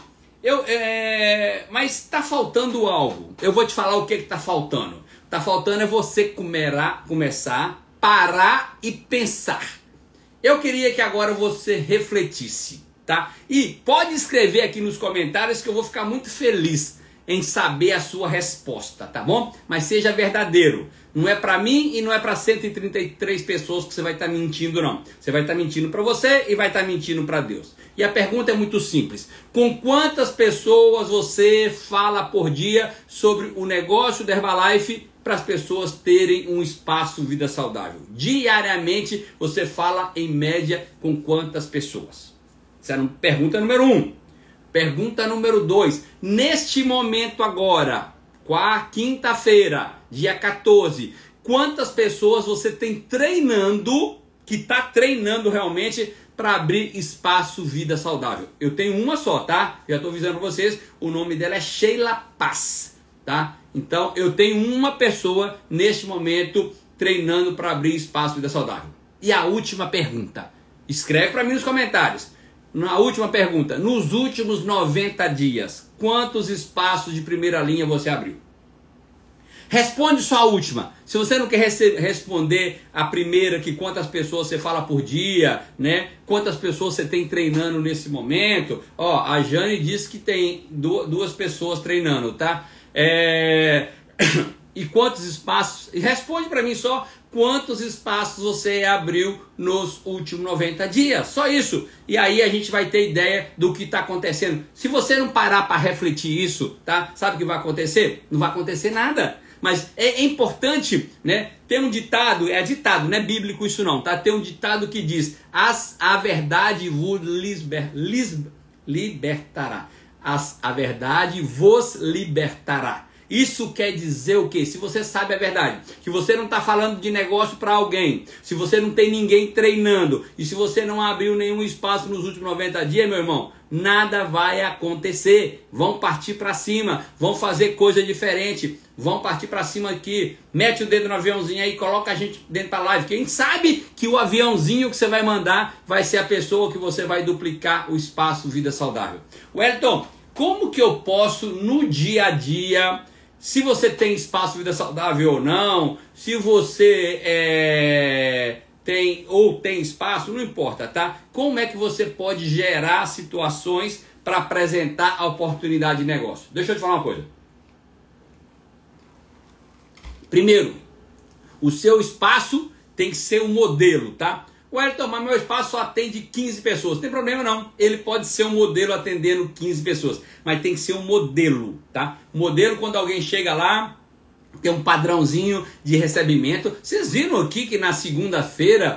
mas está faltando algo. Eu vou te falar o que está faltando. Está faltando é você começar, parar e pensar. Eu queria que agora você refletisse, tá? E pode escrever aqui nos comentários que eu vou ficar muito feliz em saber a sua resposta, tá bom? Mas seja verdadeiro. Não é para mim e não é para 133 pessoas que você vai estar mentindo, não. Você vai estar mentindo para você e vai estar mentindo para Deus. E a pergunta é muito simples. Com quantas pessoas você fala por dia sobre o negócio da Herbalife para as pessoas terem um espaço Vida Saudável? Diariamente você fala em média com quantas pessoas? Essa é a pergunta número 1. Pergunta número 2. Neste momento agora, quinta-feira, dia 14, quantas pessoas você tem treinando que está treinando realmente para abrir espaço Vida Saudável? Eu tenho uma só, tá? Já estou avisando vocês, o nome dela é Sheila Paz, tá? Então eu tenho uma pessoa neste momento treinando para abrir espaço Vida Saudável. E a última pergunta, escreve para mim nos comentários. Na última pergunta, nos últimos 90 dias, quantos espaços de primeira linha você abriu? Responde só a última. Se você não quer responder a primeira, que quantas pessoas você fala por dia, né? Quantas pessoas você tem treinando nesse momento. Ó, a Jane disse que tem duas pessoas treinando, tá? E quantos espaços? Responde para mim só quantos espaços você abriu nos últimos 90 dias. Só isso. E aí a gente vai ter ideia do que está acontecendo. Se você não parar para refletir isso, tá? Sabe o que vai acontecer? Não vai acontecer nada. Mas é importante, né? Tem um ditado, é ditado, não é bíblico isso não, tá? Tem um ditado que diz: a verdade vos libertará. A verdade vos libertará. Isso quer dizer o quê? Se você sabe a verdade, que você não está falando de negócio para alguém, se você não tem ninguém treinando, e se você não abriu nenhum espaço nos últimos 90 dias, meu irmão, nada vai acontecer. Vão partir para cima, vão fazer coisa diferente, vão partir para cima aqui, mete o dedo no aviãozinho aí, coloca a gente dentro da live. Quem sabe que o aviãozinho que você vai mandar vai ser a pessoa que você vai duplicar o espaço Vida Saudável. Wellington, como que eu posso no dia a dia, se você tem espaço Vida Saudável ou não, se você tem espaço, não importa, tá? Como é que você pode gerar situações para apresentar a oportunidade de negócio? Deixa eu te falar uma coisa. Primeiro, o seu espaço tem que ser um modelo, tá? Wellington, mas meu espaço só atende 15 pessoas. Não tem problema não. Ele pode ser um modelo atendendo 15 pessoas. Mas tem que ser um modelo, tá? Modelo, quando alguém chega lá, tem um padrãozinho de recebimento. Vocês viram aqui que na segunda-feira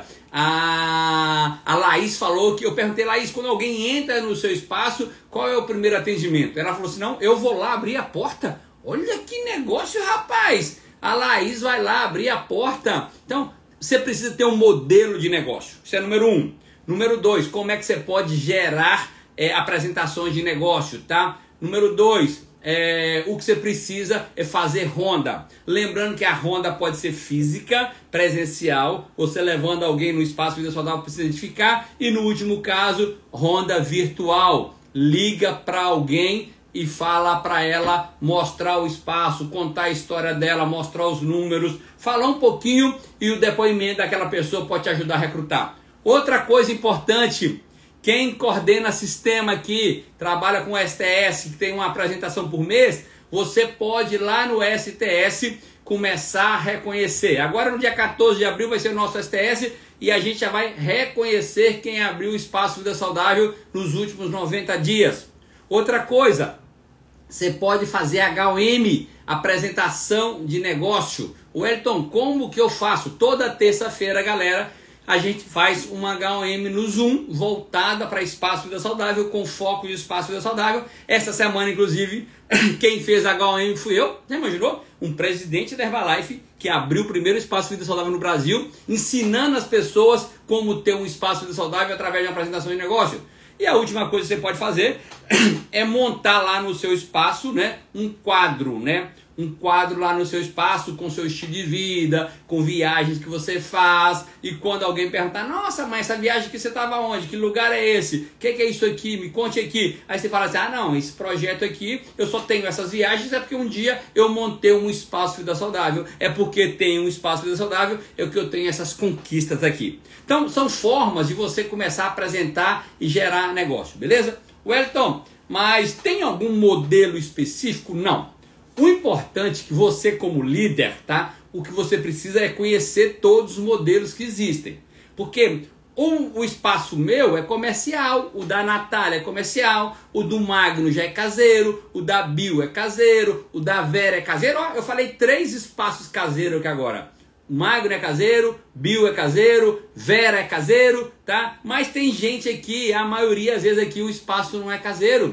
a Laís falou que... Eu perguntei, Laís, quando alguém entra no seu espaço, qual é o primeiro atendimento? Ela falou assim, não, eu vou lá abrir a porta. Olha que negócio, rapaz. A Laís vai lá abrir a porta. Então, você precisa ter um modelo de negócio. Isso é número 1. Número 2, como é que você pode gerar apresentações de negócio, tá? Número 2, o que você precisa é fazer ronda. Lembrando que a ronda pode ser física, presencial, você levando alguém no espaço Vida Saudável para se identificar. E no último caso, ronda virtual. Liga para alguém e fala para ela, mostrar o espaço, contar a história dela, mostrar os números, falar um pouquinho e o depoimento daquela pessoa pode te ajudar a recrutar. Outra coisa importante, quem coordena sistema aqui, trabalha com o STS, que tem uma apresentação por mês, você pode ir lá no STS começar a reconhecer. Agora no dia 14 de abril vai ser o nosso STS e a gente já vai reconhecer quem abriu o espaço Vida Saudável nos últimos 90 dias. Outra coisa, você pode fazer HOM, apresentação de negócio. Wellington, como que eu faço? Toda terça-feira, galera, a gente faz uma HOM no Zoom, voltada para Espaço Vida Saudável, com foco de Espaço Vida Saudável. Essa semana, inclusive, quem fez a HOM fui eu. Já imaginou? Um presidente da Herbalife que abriu o primeiro Espaço Vida Saudável no Brasil, ensinando as pessoas como ter um Espaço Vida Saudável através de uma apresentação de negócio. E a última coisa que você pode fazer é montar lá no seu espaço, né, um quadro, né? Um quadro lá no seu espaço com seu estilo de vida, com viagens que você faz. E quando alguém perguntar, nossa, mas essa viagem que você estava onde? Que lugar é esse? O que é isso aqui? Me conte aqui. Aí você fala assim, ah não, esse projeto aqui, eu só tenho essas viagens, é porque um dia eu montei um espaço Vida Saudável. É porque tem um espaço Vida Saudável, é que eu tenho essas conquistas aqui. Então, são formas de você começar a apresentar e gerar negócio, beleza? Wellington, mas tem algum modelo específico? Não. O importante é que você, como líder, tá? O que você precisa é conhecer todos os modelos que existem. Porque o espaço meu é comercial, o da Natália é comercial, o do Magno já é caseiro, o da Bill é caseiro, o da Vera é caseiro. Ó, eu falei 3 espaços caseiros aqui agora. Magno é caseiro, Bill é caseiro, Vera é caseiro, tá? Mas tem gente aqui, a maioria às vezes aqui o espaço não é caseiro.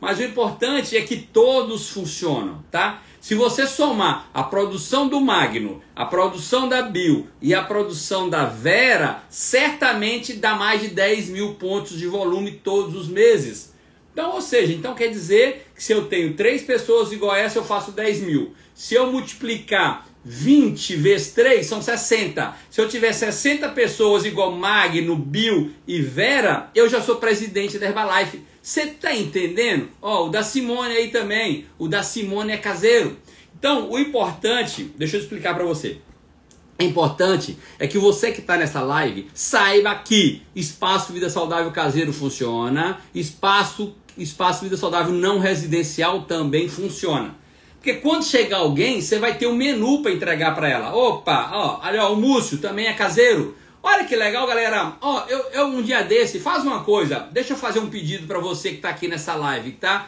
mas o importante é que todos funcionam, tá? Se você somar a produção do Magno, a produção da Bio e a produção da Vera, certamente dá mais de 10 mil pontos de volume todos os meses. Então, ou seja, então quer dizer que se eu tenho 3 pessoas igual a essa, eu faço 10 mil. Se eu multiplicar 20 vezes 3, são 60. Se eu tiver 60 pessoas igual Magno, Bio e Vera, eu já sou presidente da Herbalife. Você tá entendendo? Ó, o da Simone aí também. O da Simone é caseiro. Então, o importante, deixa eu explicar para você. O importante é que você que está nessa live saiba que Espaço Vida Saudável Caseiro funciona, Espaço Vida Saudável Não Residencial também funciona. Porque quando chegar alguém, você vai ter um menu para entregar para ela. Opa, ó, olha, o Múcio também é caseiro. Olha que legal, galera. Ó, eu um dia desse, faz uma coisa. Deixa eu fazer um pedido para você que está aqui nessa live, tá?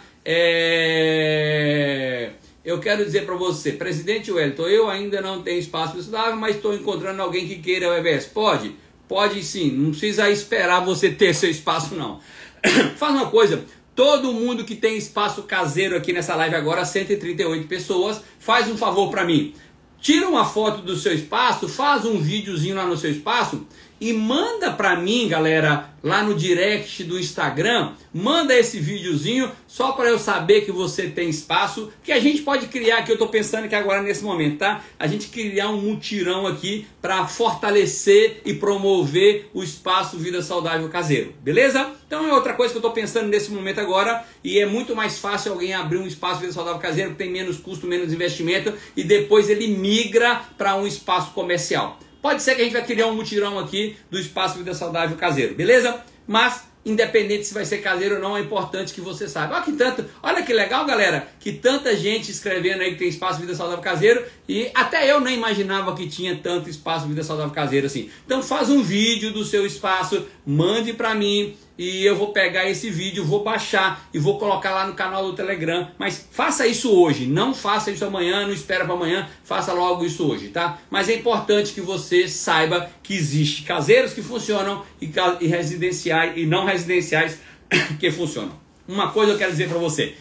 Eu quero dizer para você, presidente Wellington, eu ainda não tenho espaço saudável, mas estou encontrando alguém que queira o EBS. Pode? Pode sim. Não precisa esperar você ter seu espaço, não. Faz uma coisa. Todo mundo que tem espaço caseiro aqui nessa live agora, 138 pessoas, faz um favor para mim. Tira uma foto do seu espaço, faz um videozinho lá no seu espaço e manda para mim, galera, lá no direct do Instagram, manda esse videozinho só para eu saber que você tem espaço, que a gente pode criar, que eu tô pensando que agora nesse momento, tá? A gente criar um mutirão aqui para fortalecer e promover o Espaço Vida Saudável Caseiro, beleza? Então é outra coisa que eu tô pensando nesse momento agora, e é muito mais fácil alguém abrir um Espaço Vida Saudável Caseiro que tem menos custo, menos investimento, e depois ele migra para um espaço comercial. Pode ser que a gente vai criar um mutirão aqui do Espaço Vida Saudável Caseiro, beleza? Mas, independente se vai ser caseiro ou não, é importante que você saiba. Olha que legal, galera, que tanta gente escrevendo aí que tem Espaço Vida Saudável Caseiro, e até eu nem imaginava que tinha tanto Espaço Vida Saudável Caseiro assim. Então faz um vídeo do seu espaço, mande para mim, e eu vou pegar esse vídeo, vou baixar e vou colocar lá no canal do Telegram. Mas faça isso hoje, não faça isso amanhã, não espera para amanhã, faça logo isso hoje, tá? Mas é importante que você saiba que existe caseiros que funcionam e residenciais e não residenciais que funcionam. Uma coisa eu quero dizer para você,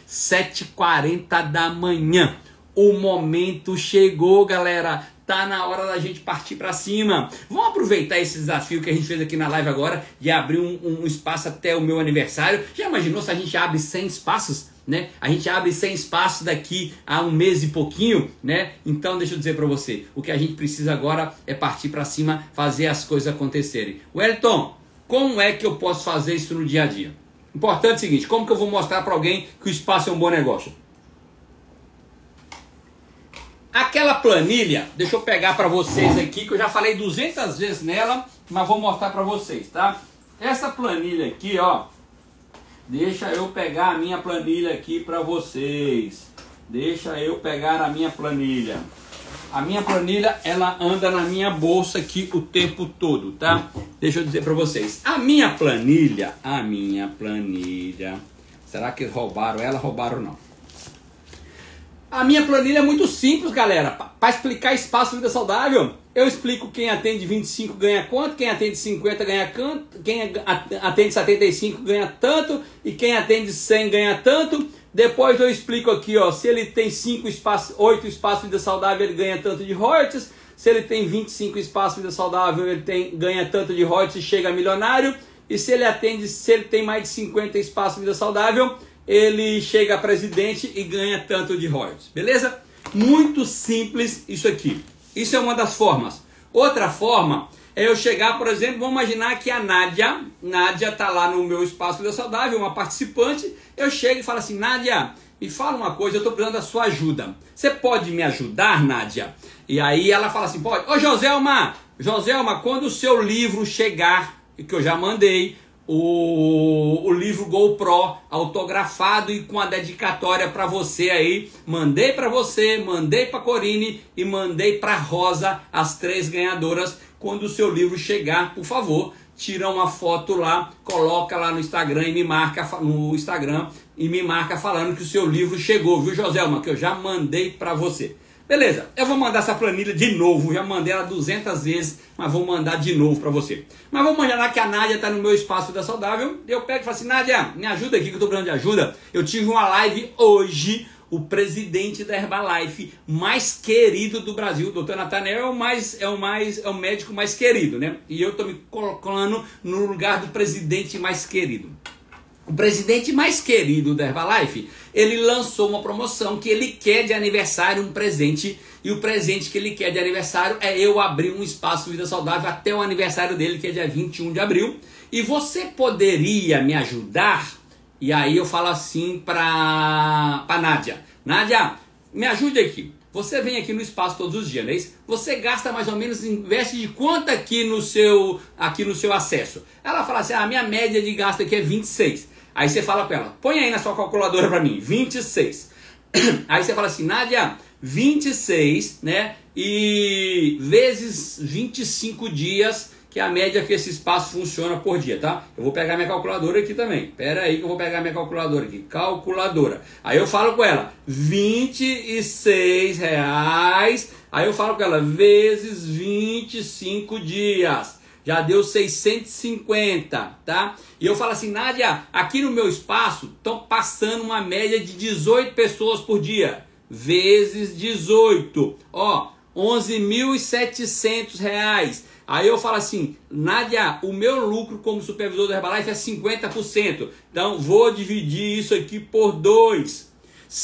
7h40 da manhã, o momento chegou, galera. Tá na hora da gente partir para cima. Vamos aproveitar esse desafio que a gente fez aqui na live agora de abrir um espaço até o meu aniversário. Já imaginou se a gente abre 100 espaços, né? A gente abre 100 espaços daqui a um mês e pouquinho, né? Então deixa eu dizer para você, o que a gente precisa agora é partir para cima, fazer as coisas acontecerem. Wellington, como é que eu posso fazer isso no dia a dia? Importante é o seguinte, como que eu vou mostrar para alguém que o espaço é um bom negócio? Aquela planilha, deixa eu pegar para vocês aqui, que eu já falei 200 vezes nela, mas vou mostrar para vocês, tá? Essa planilha aqui, ó, deixa eu pegar a minha planilha aqui para vocês. Deixa eu pegar a minha planilha. A minha planilha, ela anda na minha bolsa aqui o tempo todo, tá? Deixa eu dizer para vocês. A minha planilha, será que roubaram ela? Roubaram não. A minha planilha é muito simples, galera. Para explicar Espaço Vida Saudável, eu explico quem atende 25 ganha quanto, quem atende 50 ganha quanto, quem atende 75 ganha tanto e quem atende 100 ganha tanto. Depois eu explico aqui, ó, se ele tem 8 espaços Vida Saudável, ele ganha tanto de royalties. Se ele tem 25 espaços Vida Saudável, ele ganha tanto de royalties e chega a milionário. E se ele tem mais de 50 espaços Vida Saudável, ele chega a presidente e ganha tanto de royalties, beleza? Muito simples isso aqui. Isso é uma das formas. Outra forma é eu chegar, por exemplo, vamos imaginar que a Nádia está lá no meu Espaço Vida Saudável, uma participante, eu chego e falo assim, Nádia, me fala uma coisa, eu estou precisando da sua ajuda. Você pode me ajudar, Nádia? E aí ela fala assim, pode. Ô Joselma, quando o seu livro chegar, que eu já mandei, o livro GoPro autografado e com a dedicatória para você aí, mandei para você, mandei para Corine e mandei para Rosa, as 3 ganhadoras. Quando o seu livro chegar, por favor, tira uma foto lá, coloca lá no Instagram e me marca falando que o seu livro chegou, viu, Joselma, que eu já mandei para você. Beleza, eu vou mandar essa planilha de novo, já mandei ela 200 vezes, mas vou mandar de novo para você. Mas vamos imaginar que a Nádia está no meu espaço Vida Saudável, eu pego e falo assim, Nádia, me ajuda aqui que eu estou precisando de ajuda. Eu tive uma live hoje, o presidente da Herbalife mais querido do Brasil, o Dr. Nathanael é o médico mais querido, né? E eu estou me colocando no lugar do presidente mais querido. O presidente mais querido da Herbalife, ele lançou uma promoção que ele quer de aniversário um presente, e o presente que ele quer de aniversário é eu abrir um espaço Vida Saudável até o aniversário dele, que é dia 21 de abril, e você poderia me ajudar? E aí eu falo assim para Nádia, Nádia, me ajude aqui. Você vem aqui no espaço todos os dias, não é isso? Você gasta mais ou menos, investe de quanto aqui no seu acesso? Ela fala assim, a minha média de gasto aqui é 26. Aí você fala com ela, põe aí na sua calculadora para mim, 26. Aí você fala assim, Nádia, 26, né? E vezes 25 dias, que é a média que esse espaço funciona por dia, tá? Eu vou pegar minha calculadora aqui também. Pera aí que eu vou pegar minha calculadora aqui. Calculadora. Aí eu falo com ela, R$26. Aí eu falo com ela, vezes 25 dias. Já deu 650, tá? E eu falo assim, Nádia, aqui no meu espaço estão passando uma média de 18 pessoas por dia. Vezes 18. Ó, R$11.700. Aí eu falo assim, Nádia, o meu lucro como supervisor da Herbalife é 50%. Então vou dividir isso aqui por 2.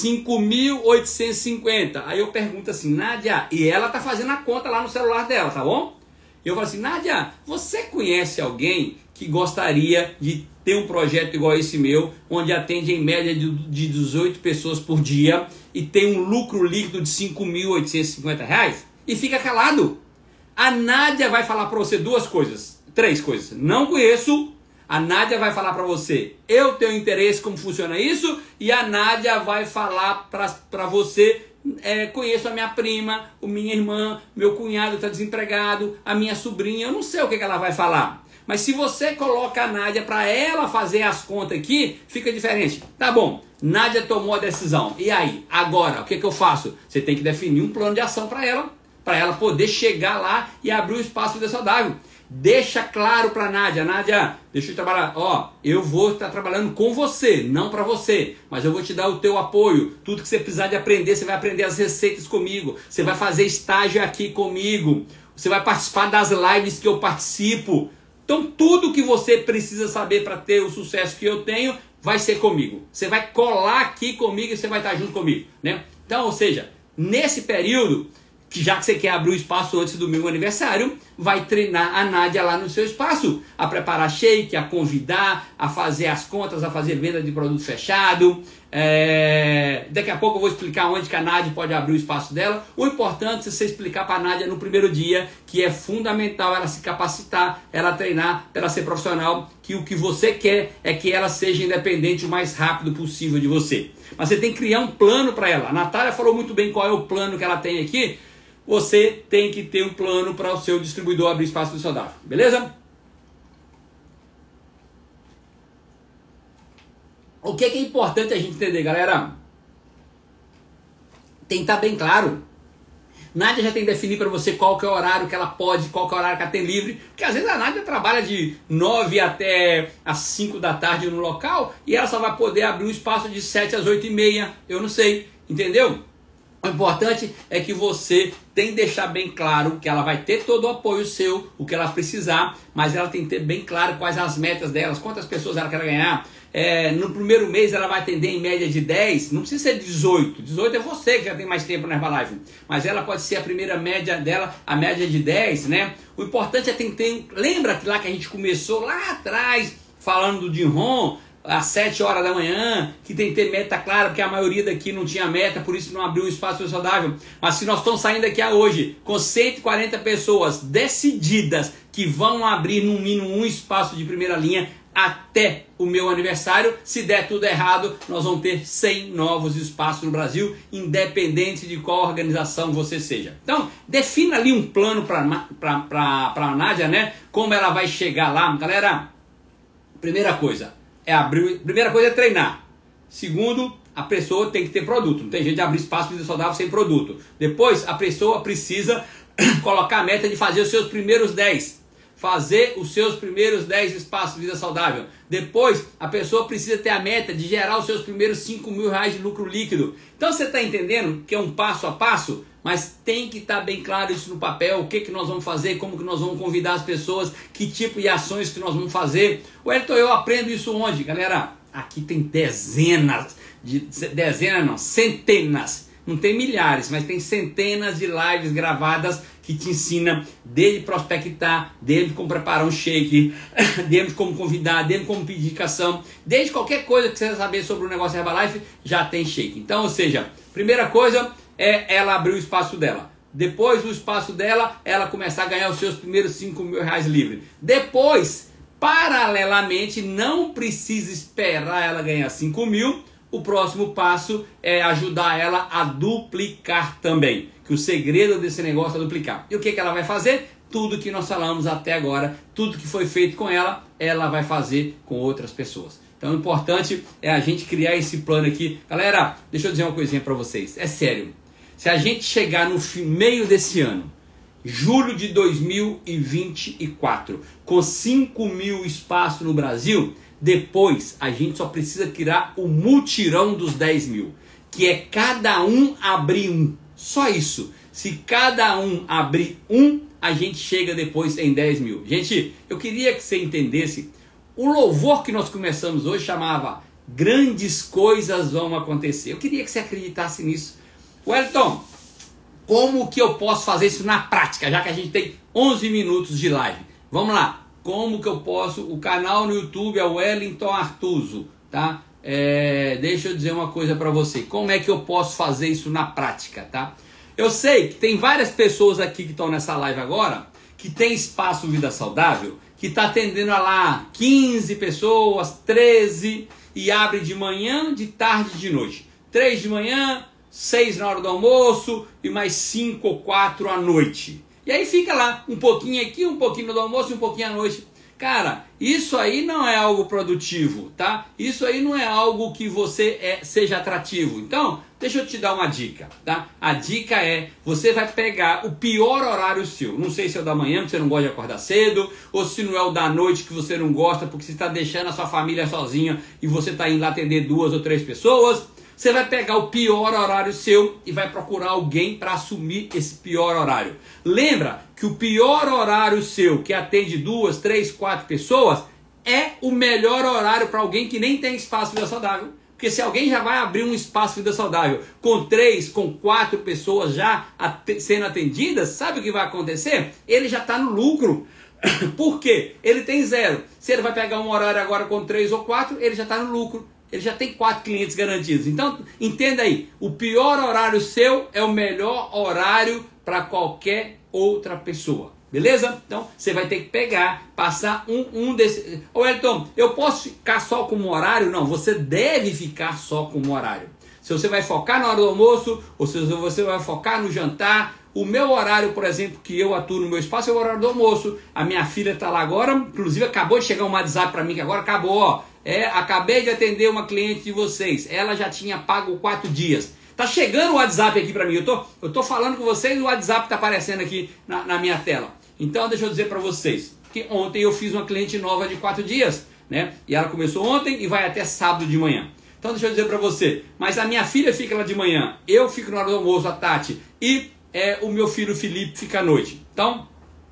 5.850. Aí eu pergunto assim, Nádia, e ela tá fazendo a conta lá no celular dela, tá bom? Eu falo assim, Nádia, você conhece alguém que gostaria de ter um projeto igual esse meu, onde atende em média de 18 pessoas por dia e tem um lucro líquido de R$5.850? E fica calado. A Nádia vai falar para você três coisas. Não conheço. A Nádia vai falar para você, eu tenho interesse como funciona isso. E a Nádia vai falar para você, conheço a minha prima, a minha irmã, meu cunhado está desempregado, a minha sobrinha, eu não sei o que ela vai falar. Mas se você coloca a Nádia para ela fazer as contas aqui, fica diferente. Tá bom, Nádia tomou a decisão. E aí, agora, o que eu faço? Você tem que definir um plano de ação para ela poder chegar lá e abrir o espaço Vida Saudável. Deixa claro para Nádia, Nádia, deixa eu trabalhar, eu vou estar trabalhando com você, não para você, mas eu vou te dar o teu apoio, tudo que você precisar de aprender, você vai aprender as receitas comigo, você vai fazer estágio aqui comigo, você vai participar das lives que eu participo. Então tudo que você precisa saber para ter o sucesso que eu tenho, vai ser comigo. Você vai colar aqui comigo e você vai estar junto comigo, né? Então, ou seja, nesse período, que já que você quer abrir o espaço antes do meu aniversário, vai treinar a Nádia lá no seu espaço, a preparar shake, a convidar, a fazer as contas, a fazer venda de produto fechado. Daqui a pouco eu vou explicar onde que a Nádia pode abrir o espaço dela. O importante é você explicar para a Nádia no primeiro dia que é fundamental ela se capacitar, ela treinar, ela ser profissional, que o que você quer é que ela seja independente o mais rápido possível de você. Mas você tem que criar um plano para ela. A Natália falou muito bem qual é o plano que ela tem aqui. Você tem que ter um plano para o seu distribuidor abrir espaço Vida Saudável, beleza? O que é importante a gente entender, galera? Tem que estar bem claro. Nádia já tem que definir para você qual que é o horário que ela pode, qual que é o horário que ela tem livre, porque às vezes a Nádia trabalha de 9 até as 5 da tarde no local e ela só vai poder abrir um espaço de 7 às 8h30, eu não sei, entendeu? O importante é que você tem que deixar bem claro que ela vai ter todo o apoio seu, o que ela precisar, mas ela tem que ter bem claro quais as metas delas, quantas pessoas ela quer ganhar. No primeiro mês ela vai atender em média de 10, não precisa ser 18. 18 é você que já tem mais tempo na Herbalife, mas ela pode ser a primeira média dela, a média de 10, né? O importante é ter, lembra que lá que a gente começou lá atrás, falando do Jim Rohn, às 7 horas da manhã, que tem que ter meta clara, porque a maioria daqui não tinha meta, por isso não abriu um espaço saudável. Mas se nós estamos saindo daqui hoje com 140 pessoas decididas que vão abrir no mínimo um espaço de primeira linha até o meu aniversário, se der tudo errado, nós vamos ter 100 novos espaços no Brasil, independente de qual organização você seja. Então, defina ali um plano para a Nádia, né? Como ela vai chegar lá. Galera, primeira coisa é treinar. Segundo, a pessoa tem que ter produto. Não tem jeito de abrir espaço vida saudável sem produto. Depois, a pessoa precisa colocar a meta de fazer os seus primeiros 10. Fazer os seus primeiros 10 espaços de vida saudável. Depois, a pessoa precisa ter a meta de gerar os seus primeiros 5 mil reais de lucro líquido. Então, você está entendendo que é um passo a passo? Mas tem que estar bem claro isso no papel, o que nós vamos fazer, como que nós vamos convidar as pessoas, que tipo de ações que nós vamos fazer. Wellington, eu aprendo isso onde? Galera, aqui tem centenas, não tem milhares, mas tem centenas de lives gravadas que te ensina desde prospectar, desde como preparar um shake, desde como convidar, desde como pedir indicação, desde qualquer coisa que você saber sobre o negócio Herbalife, já tem shake. Então, ou seja, primeira coisa é ela abrir o espaço dela. Depois do espaço dela, ela começar a ganhar os seus primeiros 5 mil reais livre. Depois, paralelamente, não precisa esperar ela ganhar 5 mil. O próximo passo é ajudar ela a duplicar também. Que o segredo desse negócio é duplicar. E o que ela vai fazer? Tudo que nós falamos até agora, tudo que foi feito com ela, ela vai fazer com outras pessoas. Então o importante é a gente criar esse plano aqui. Galera, deixa eu dizer uma coisinha para vocês. É sério. Se a gente chegar no meio desse ano, julho de 2024, com 5 mil espaços no Brasil, depois a gente só precisa criar o mutirão dos 10 mil, que é cada um abrir um. Só isso. Se cada um abrir um, a gente chega depois em 10 mil. Gente, eu queria que você entendesse, o louvor que nós começamos hoje chamava Grandes Coisas Vão Acontecer. Eu queria que você acreditasse nisso. Wellington, como que eu posso fazer isso na prática, já que a gente tem 11 minutos de live? Vamos lá. Como que eu posso? O canal no YouTube é Wellington Artuso, tá? Deixa eu dizer uma coisa para você. Como é que eu posso fazer isso na prática, tá? Eu sei que tem várias pessoas aqui que estão nessa live agora, que tem espaço Vida Saudável, que está atendendo a lá 15 pessoas, 13, e abre de manhã, de tarde e de noite. 3 de manhã, 6 na hora do almoço e mais 5 ou 4 à noite. E aí fica lá, um pouquinho aqui, um pouquinho do almoço e um pouquinho à noite. Cara, isso aí não é algo produtivo, tá? Isso aí não é algo que você seja atrativo. Então, deixa eu te dar uma dica, tá? A dica é, você vai pegar o pior horário seu. Não sei se é o da manhã, porque você não gosta de acordar cedo, ou se não é o da noite que você não gosta, porque você está deixando a sua família sozinha e você está indo lá atender 2 ou 3 pessoas. Você vai pegar o pior horário seu e vai procurar alguém para assumir esse pior horário. Lembra que o pior horário seu, que atende 2, 3, 4 pessoas, é o melhor horário para alguém que nem tem espaço Vida Saudável. Porque se alguém já vai abrir um espaço Vida Saudável com 3, com 4 pessoas já sendo atendidas, sabe o que vai acontecer? Ele já está no lucro. Por quê? Ele tem 0. Se ele vai pegar um horário agora com 3 ou 4, ele já está no lucro. Ele já tem 4 clientes garantidos. Então, entenda aí, o pior horário seu é o melhor horário para qualquer outra pessoa. Beleza? Então, você vai ter que pegar, passar um desses... Ô, Wellington, eu posso ficar só como horário? Não, você deve ficar só como horário. Se você vai focar na hora do almoço, ou se você vai focar no jantar... O meu horário, por exemplo, que eu atuo no meu espaço é o horário do almoço. A minha filha está lá agora, inclusive acabou de chegar um WhatsApp para mim, que agora acabou, ó. Acabei de atender uma cliente de vocês, ela já tinha pago 4 dias. Tá chegando o WhatsApp aqui para mim, eu tô falando com vocês e o WhatsApp tá aparecendo aqui na minha tela. Então deixa eu dizer para vocês, que ontem eu fiz uma cliente nova de 4 dias, né? E ela começou ontem e vai até sábado de manhã. Então deixa eu dizer para você, mas a minha filha fica lá de manhã, eu fico na hora do almoço, a Tati, e o meu filho Felipe fica à noite. Então,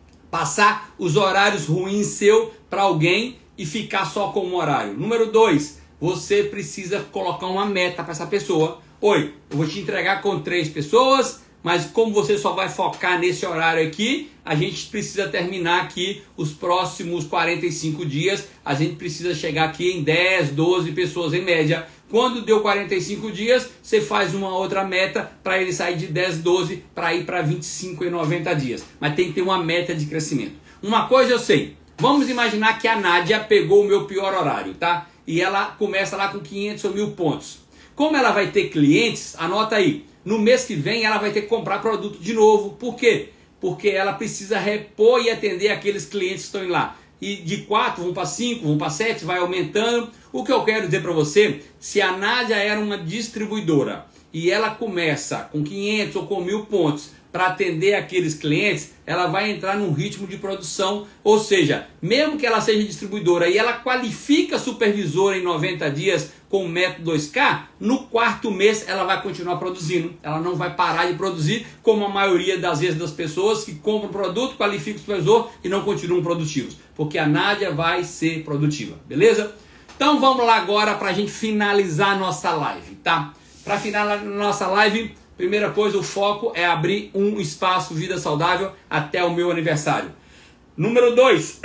passar os horários ruins seu para alguém e ficar só com um horário. Número 2, você precisa colocar uma meta para essa pessoa. Oi, eu vou te entregar com 3 pessoas, mas como você só vai focar nesse horário aqui, a gente precisa terminar aqui os próximos 45 dias, a gente precisa chegar aqui em 10, 12 pessoas em média. Quando deu 45 dias, você faz uma outra meta para ele sair de 10, 12 para ir para 25 e 90 dias. Mas tem que ter uma meta de crescimento. Uma coisa eu sei, vamos imaginar que a Nádia pegou o meu pior horário, tá? E ela começa lá com 500 ou 1.000 pontos. Como ela vai ter clientes, anota aí, no mês que vem ela vai ter que comprar produto de novo. Por quê? Porque ela precisa repor e atender aqueles clientes que estão lá. e de 4 vão para 5, vão para 7, vai aumentando. O que eu quero dizer para você, se a Nádia era uma distribuidora e ela começa com 500 ou com 1.000 pontos para atender aqueles clientes, ela vai entrar num ritmo de produção, ou seja, mesmo que ela seja distribuidora e ela qualifica supervisora em 90 dias com o método 2K, no 4º mês ela vai continuar produzindo, ela não vai parar de produzir, como a maioria das vezes das pessoas que compram produto, qualificam o supervisor e não continuam produtivos, porque a Nádia vai ser produtiva, beleza? Então vamos lá agora para a gente finalizar a nossa live, tá? Para finalizar a nossa live, primeira coisa, o foco é abrir um espaço Vida Saudável até o meu aniversário. Número 2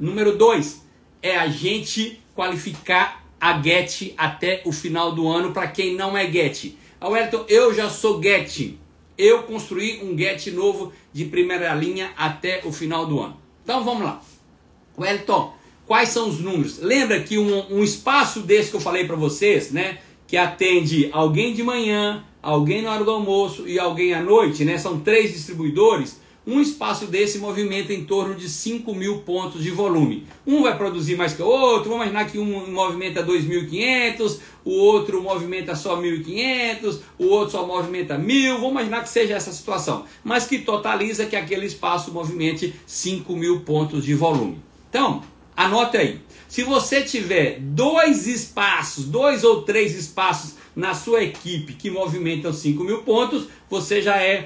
é a gente qualificar a Get até o final do ano para quem não é Get. Wellington, eu já sou Get. Eu construí um Get novo de primeira linha até o final do ano. Então vamos lá. Wellington, quais são os números? Lembra que um espaço desse que eu falei para vocês, né? Que atende alguém de manhã, alguém na hora do almoço e alguém à noite, né? São 3 distribuidores. Um espaço desse movimenta em torno de 5.000 pontos de volume. Um vai produzir mais que o outro. Vamos imaginar que um movimenta 2.500, o outro movimenta só 1.500, o outro só movimenta 1.000. Vamos imaginar que seja essa situação. Mas que totaliza que aquele espaço movimente 5.000 pontos de volume. Então, anote aí. Se você tiver 2 espaços, 2 ou 3 espaços na sua equipe que movimentam 5.000 pontos, você já é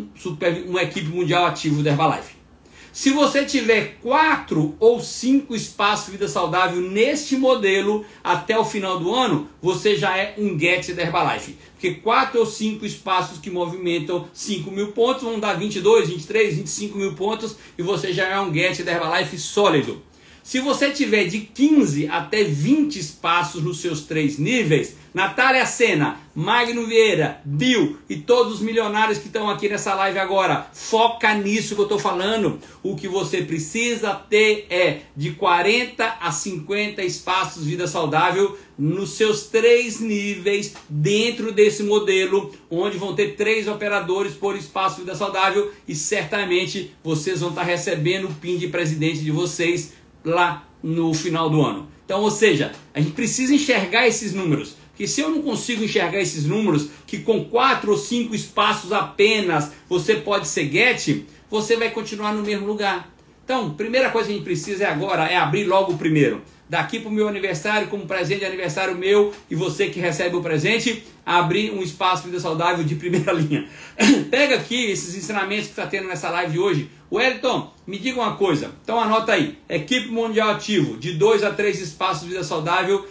uma equipe mundial ativo da Herbalife. Se você tiver 4 ou 5 espaços de vida saudável neste modelo até o final do ano, você já é um Get da Herbalife. Porque 4 ou 5 espaços que movimentam 5.000 pontos vão dar 22, 23, 25.000 pontos e você já é um Get da Herbalife sólido. Se você tiver de 15 até 20 espaços nos seus 3 níveis, Natália Sena, Magno Vieira, Bill e todos os milionários que estão aqui nessa live agora, foca nisso que eu estou falando. O que você precisa ter é de 40 a 50 espaços de vida saudável nos seus 3 níveis dentro desse modelo, onde vão ter 3 operadores por espaço de vida saudável e certamente vocês vão estar recebendo o PIN de presidente de vocês lá no final do ano. Então, ou seja, a gente precisa enxergar esses números. Porque se eu não consigo enxergar esses números, que com 4 ou 5 espaços apenas você pode ser Get, você vai continuar no mesmo lugar. Então, primeira coisa que a gente precisa agora é abrir logo o primeiro. Daqui para o meu aniversário, como presente de aniversário meu e você que recebe o presente, abrir um espaço de vida saudável de primeira linha. Pega aqui esses ensinamentos que está tendo nessa live de hoje. Wellington, me diga uma coisa. Então anota aí. Equipe mundial ativo, de 2 a 3 espaços de vida saudável,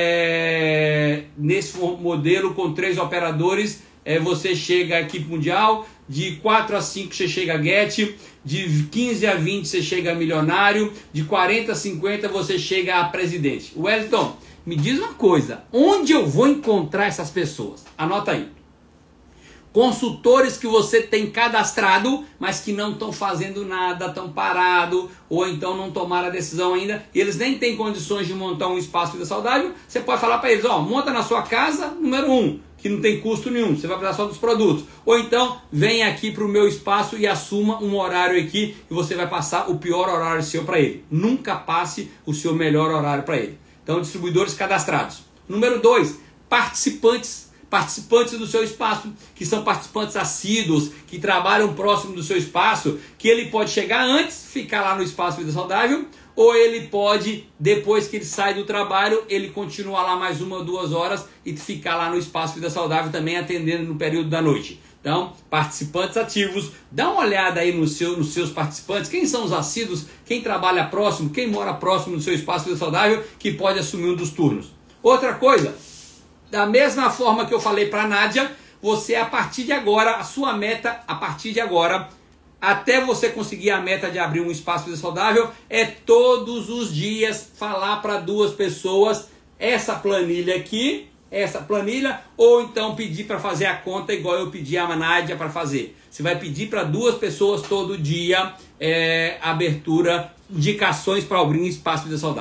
nesse modelo com 3 operadores, você chega à equipe mundial. De 4 a 5 você chega a Get, de 15 a 20 você chega a milionário, de 40 a 50 você chega a presidente. Wellington, me diz uma coisa, onde eu vou encontrar essas pessoas? Anota aí. Consultores que você tem cadastrado, mas que não estão fazendo nada, estão parados, ou então não tomaram a decisão ainda, e eles nem têm condições de montar um espaço de vida saudável, você pode falar para eles, ó, monta na sua casa, número 1, que não tem custo nenhum, você vai precisar só dos produtos. Ou então, vem aqui para o meu espaço e assuma um horário aqui, e você vai passar o pior horário seu para ele. Nunca passe o seu melhor horário para ele. Então, distribuidores cadastrados. Número 2, participantes do seu espaço, que são participantes assíduos, que trabalham próximo do seu espaço, que ele pode chegar antes, ficar lá no espaço Vida Saudável, ou ele pode, depois que ele sai do trabalho, ele continuar lá mais 1 ou 2 horas e ficar lá no espaço Vida Saudável também atendendo no período da noite. Então, participantes ativos, dá uma olhada aí nos seus participantes, quem são os assíduos, quem trabalha próximo, quem mora próximo do seu espaço Vida Saudável, que pode assumir um dos turnos. Outra coisa, da mesma forma que eu falei para a Nádia, você a partir de agora, a sua meta a partir de agora, até você conseguir a meta de abrir um espaço Vida Saudável, é todos os dias falar para 2 pessoas essa planilha aqui, essa planilha, ou então pedir para fazer a conta igual eu pedi a Nádia para fazer. Você vai pedir para 2 pessoas todo dia abertura, indicações para abrir um espaço Vida Saudável.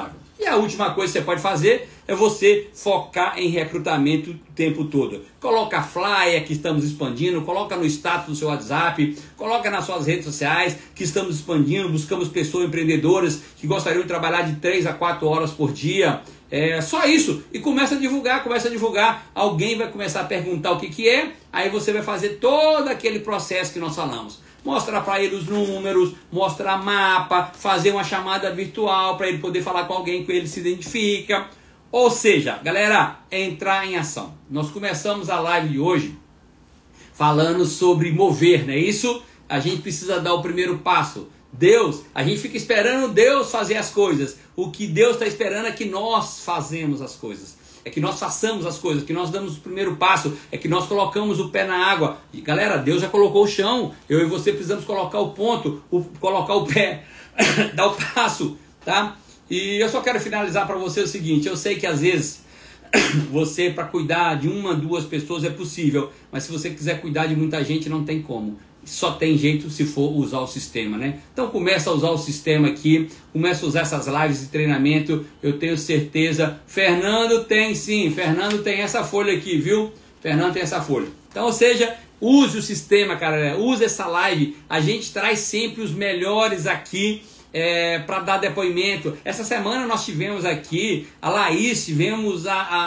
E a última coisa que você pode fazer é você focar em recrutamento o tempo todo. Coloca flyer que estamos expandindo, coloca no status do seu WhatsApp, coloca nas suas redes sociais que estamos expandindo, buscamos pessoas empreendedoras que gostariam de trabalhar de 3 a 4 horas por dia. Só isso, e começa a divulgar, alguém vai começar a perguntar o que é, aí você vai fazer todo aquele processo que nós falamos. Mostrar para ele os números, mostrar mapa, fazer uma chamada virtual para ele poder falar com alguém que ele se identifica. Ou seja, galera, entrar em ação. Nós começamos a live de hoje falando sobre mover, não é isso? A gente precisa dar o primeiro passo. Deus, a gente fica esperando Deus fazer as coisas. O que Deus está esperando é que nós fazemos as coisas. É que nós façamos as coisas, que nós damos o primeiro passo, é que nós colocamos o pé na água. E, galera, Deus já colocou o chão. Eu e você precisamos colocar o ponto, colocar o pé, dar o passo, tá? E eu só quero finalizar para você o seguinte, eu sei que às vezes você, para cuidar de 1, 2 pessoas é possível, mas se você quiser cuidar de muita gente, não tem como. Só tem jeito se for usar o sistema, né? Então começa a usar o sistema aqui, começa a usar essas lives de treinamento, eu tenho certeza. Fernando tem sim, Fernando tem essa folha aqui, viu? Fernando tem essa folha. Então, ou seja, use o sistema, cara, use essa live. A gente traz sempre os melhores aqui para dar depoimento. Essa semana nós tivemos aqui a Laís, tivemos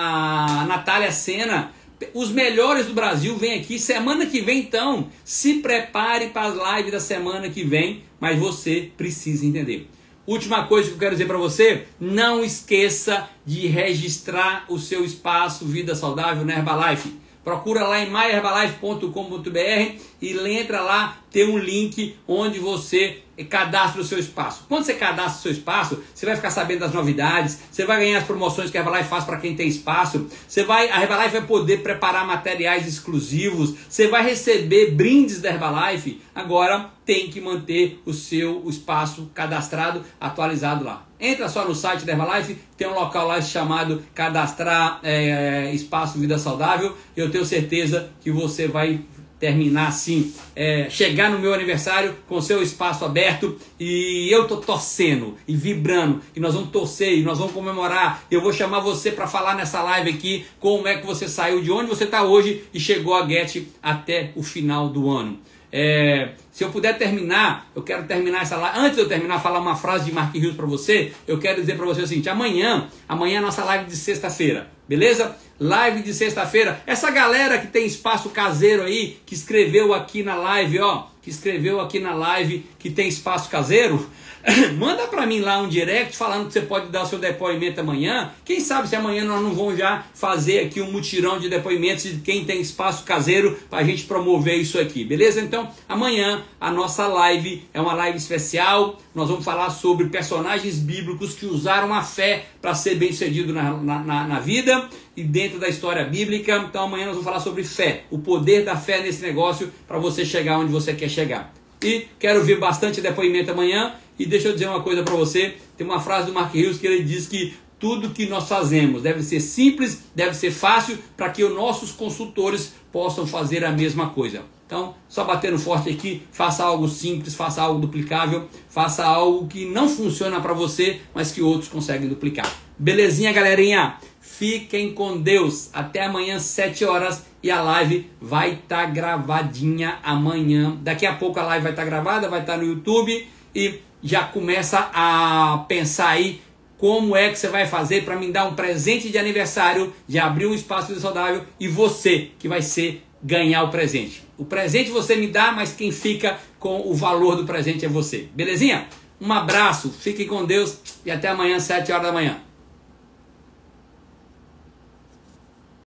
a Natália Sena. Os melhores do Brasil vêm aqui. Semana que vem, então, se prepare para as lives da semana que vem, mas você precisa entender. Última coisa que eu quero dizer para você, não esqueça de registrar o seu espaço Vida Saudável na Herbalife. Procura lá em myherbalife.com.br e entra lá, tem um link onde você cadastra o seu espaço. Quando você cadastra o seu espaço, você vai ficar sabendo das novidades, você vai ganhar as promoções que a Herbalife faz para quem tem espaço, a Herbalife vai poder preparar materiais exclusivos, você vai receber brindes da Herbalife. Agora tem que manter o seu espaço cadastrado, atualizado lá. Entra só no site da Herbalife, tem um local lá chamado Cadastrar Espaço Vida Saudável. Eu tenho certeza que você vai terminar assim, chegar no meu aniversário com seu espaço aberto, e eu tô torcendo e vibrando, e nós vamos torcer, e nós vamos comemorar. Eu vou chamar você para falar nessa live aqui como é que você saiu, de onde você está hoje e chegou a Get até o final do ano. Se eu puder terminar, eu quero terminar essa live. Antes de eu terminar, falar uma frase de Mark Hughes para você. Eu quero dizer para você o seguinte: amanhã é a nossa live de sexta-feira, beleza? Live de sexta-feira. Essa galera que tem espaço caseiro aí, que escreveu aqui na live, que tem espaço caseiro, manda para mim lá um direct falando que você pode dar o seu depoimento amanhã. Quem sabe se amanhã nós não vamos já fazer aqui um mutirão de depoimentos de quem tem espaço caseiro para a gente promover isso aqui, beleza? Então, amanhã a nossa live é uma live especial. Nós vamos falar sobre personagens bíblicos que usaram a fé para ser bem-sucedido na vida e dentro da história bíblica. Então, amanhã nós vamos falar sobre fé, o poder da fé nesse negócio para você chegar onde você quer chegar. E quero ver bastante depoimento amanhã. E deixa eu dizer uma coisa para você, tem uma frase do Mark Hughes que ele diz que tudo que nós fazemos deve ser simples, deve ser fácil, para que os nossos consultores possam fazer a mesma coisa. Então, só batendo forte aqui, faça algo simples, faça algo duplicável, faça algo que não funciona para você, mas que outros conseguem duplicar. Belezinha, galerinha? Fiquem com Deus. Até amanhã, 7 horas. E a live vai estar gravadinha amanhã. Daqui a pouco a live vai estar gravada, vai estar no YouTube. E já começa a pensar aí como é que você vai fazer para me dar um presente de aniversário, de abrir um espaço de saudável, e você que vai ganhar o presente. O presente você me dá, mas quem fica com o valor do presente é você. Belezinha? Um abraço, fiquem com Deus e até amanhã, 7 horas da manhã.